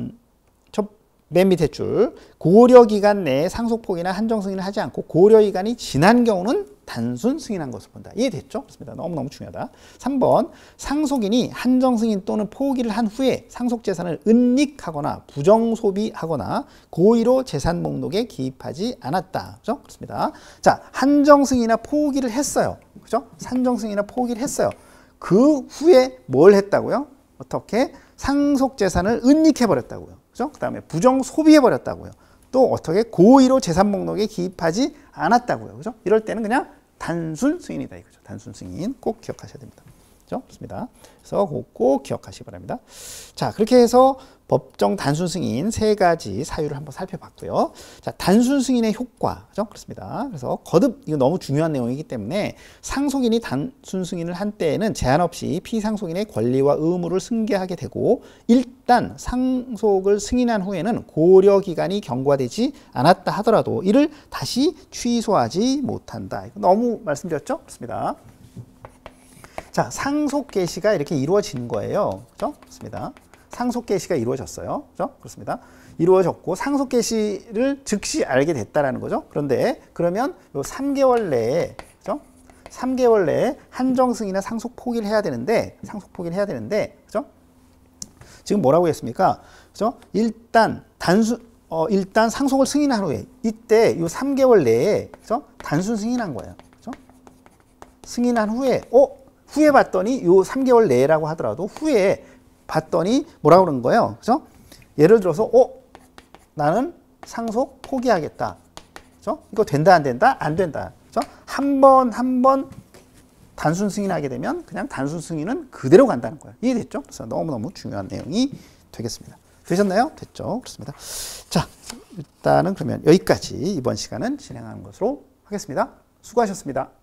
맨 밑에 줄 고려 기간 내에 상속 포기나 한정 승인을 하지 않고 고려 기간이 지난 경우는 단순 승인한 것을 본다. 이해됐죠? 그렇습니다. 너무너무 중요하다. 3번 상속인이 한정 승인 또는 포기를 한 후에 상속 재산을 은닉하거나 부정 소비하거나 고의로 재산 목록에 기입하지 않았다. 그죠? 그렇습니다. 자, 한정 승인이나 포기를 했어요. 그죠? 한정 승인이나 포기를 했어요. 그 후에 뭘 했다고요? 어떻게? 상속 재산을 은닉해 버렸다고요. 그죠? 그 다음에 부정 소비해 버렸다고요. 또 어떻게? 고의로 재산 목록에 기입하지 않았다고요. 그죠? 이럴 때는 그냥 단순 승인이다 이거죠. 단순 승인 꼭 기억하셔야 됩니다. 그죠? 그렇습니다. 그래서 꼭 기억하시기 바랍니다. 자, 그렇게 해서 법정 단순 승인 3가지 사유를 한번 살펴봤고요. 자, 단순 승인의 효과. 그죠? 그렇습니다. 그래서 거듭 이거 너무 중요한 내용이기 때문에 상속인이 단순 승인을 한 때에는 제한 없이 피상속인의 권리와 의무를 승계하게 되고 일단 상속을 승인한 후에는 고려 기간이 경과되지 않았다 하더라도 이를 다시 취소하지 못한다. 이거 너무 말씀드렸죠? 그렇습니다. 자, 상속 개시가 이렇게 이루어진 거예요. 그죠? 그렇습니다. 상속 개시가 이루어졌어요. 그죠? 그렇습니다. 이루어졌고 상속 개시를 즉시 알게 됐다라는 거죠. 그런데 그러면 요 3개월 내에, 그죠? 3개월 내에 한정 승인이나 상속 포기를 해야 되는데, 그죠? 지금 뭐라고 했습니까? 그죠? 일단 일단 상속을 승인한 후에, 이때 요 3개월 내에, 그죠? 단순 승인한 거예요. 그죠? 승인한 후에, 후에 봤더니 요 3개월 내라고 하더라도 후에 봤더니 뭐라고 그런 거예요? 그죠? 예를 들어서, 나는 상속 포기하겠다. 그죠? 이거 된다, 안 된다? 안 된다. 그죠? 한 번 단순 승인하게 되면 그냥 단순 승인은 그대로 간다는 거예요. 이해됐죠? 그래서 너무너무 중요한 내용이 되겠습니다. 되셨나요? 됐죠? 그렇습니다. 자, 일단은 그러면 여기까지 이번 시간은 진행하는 것으로 하겠습니다. 수고하셨습니다.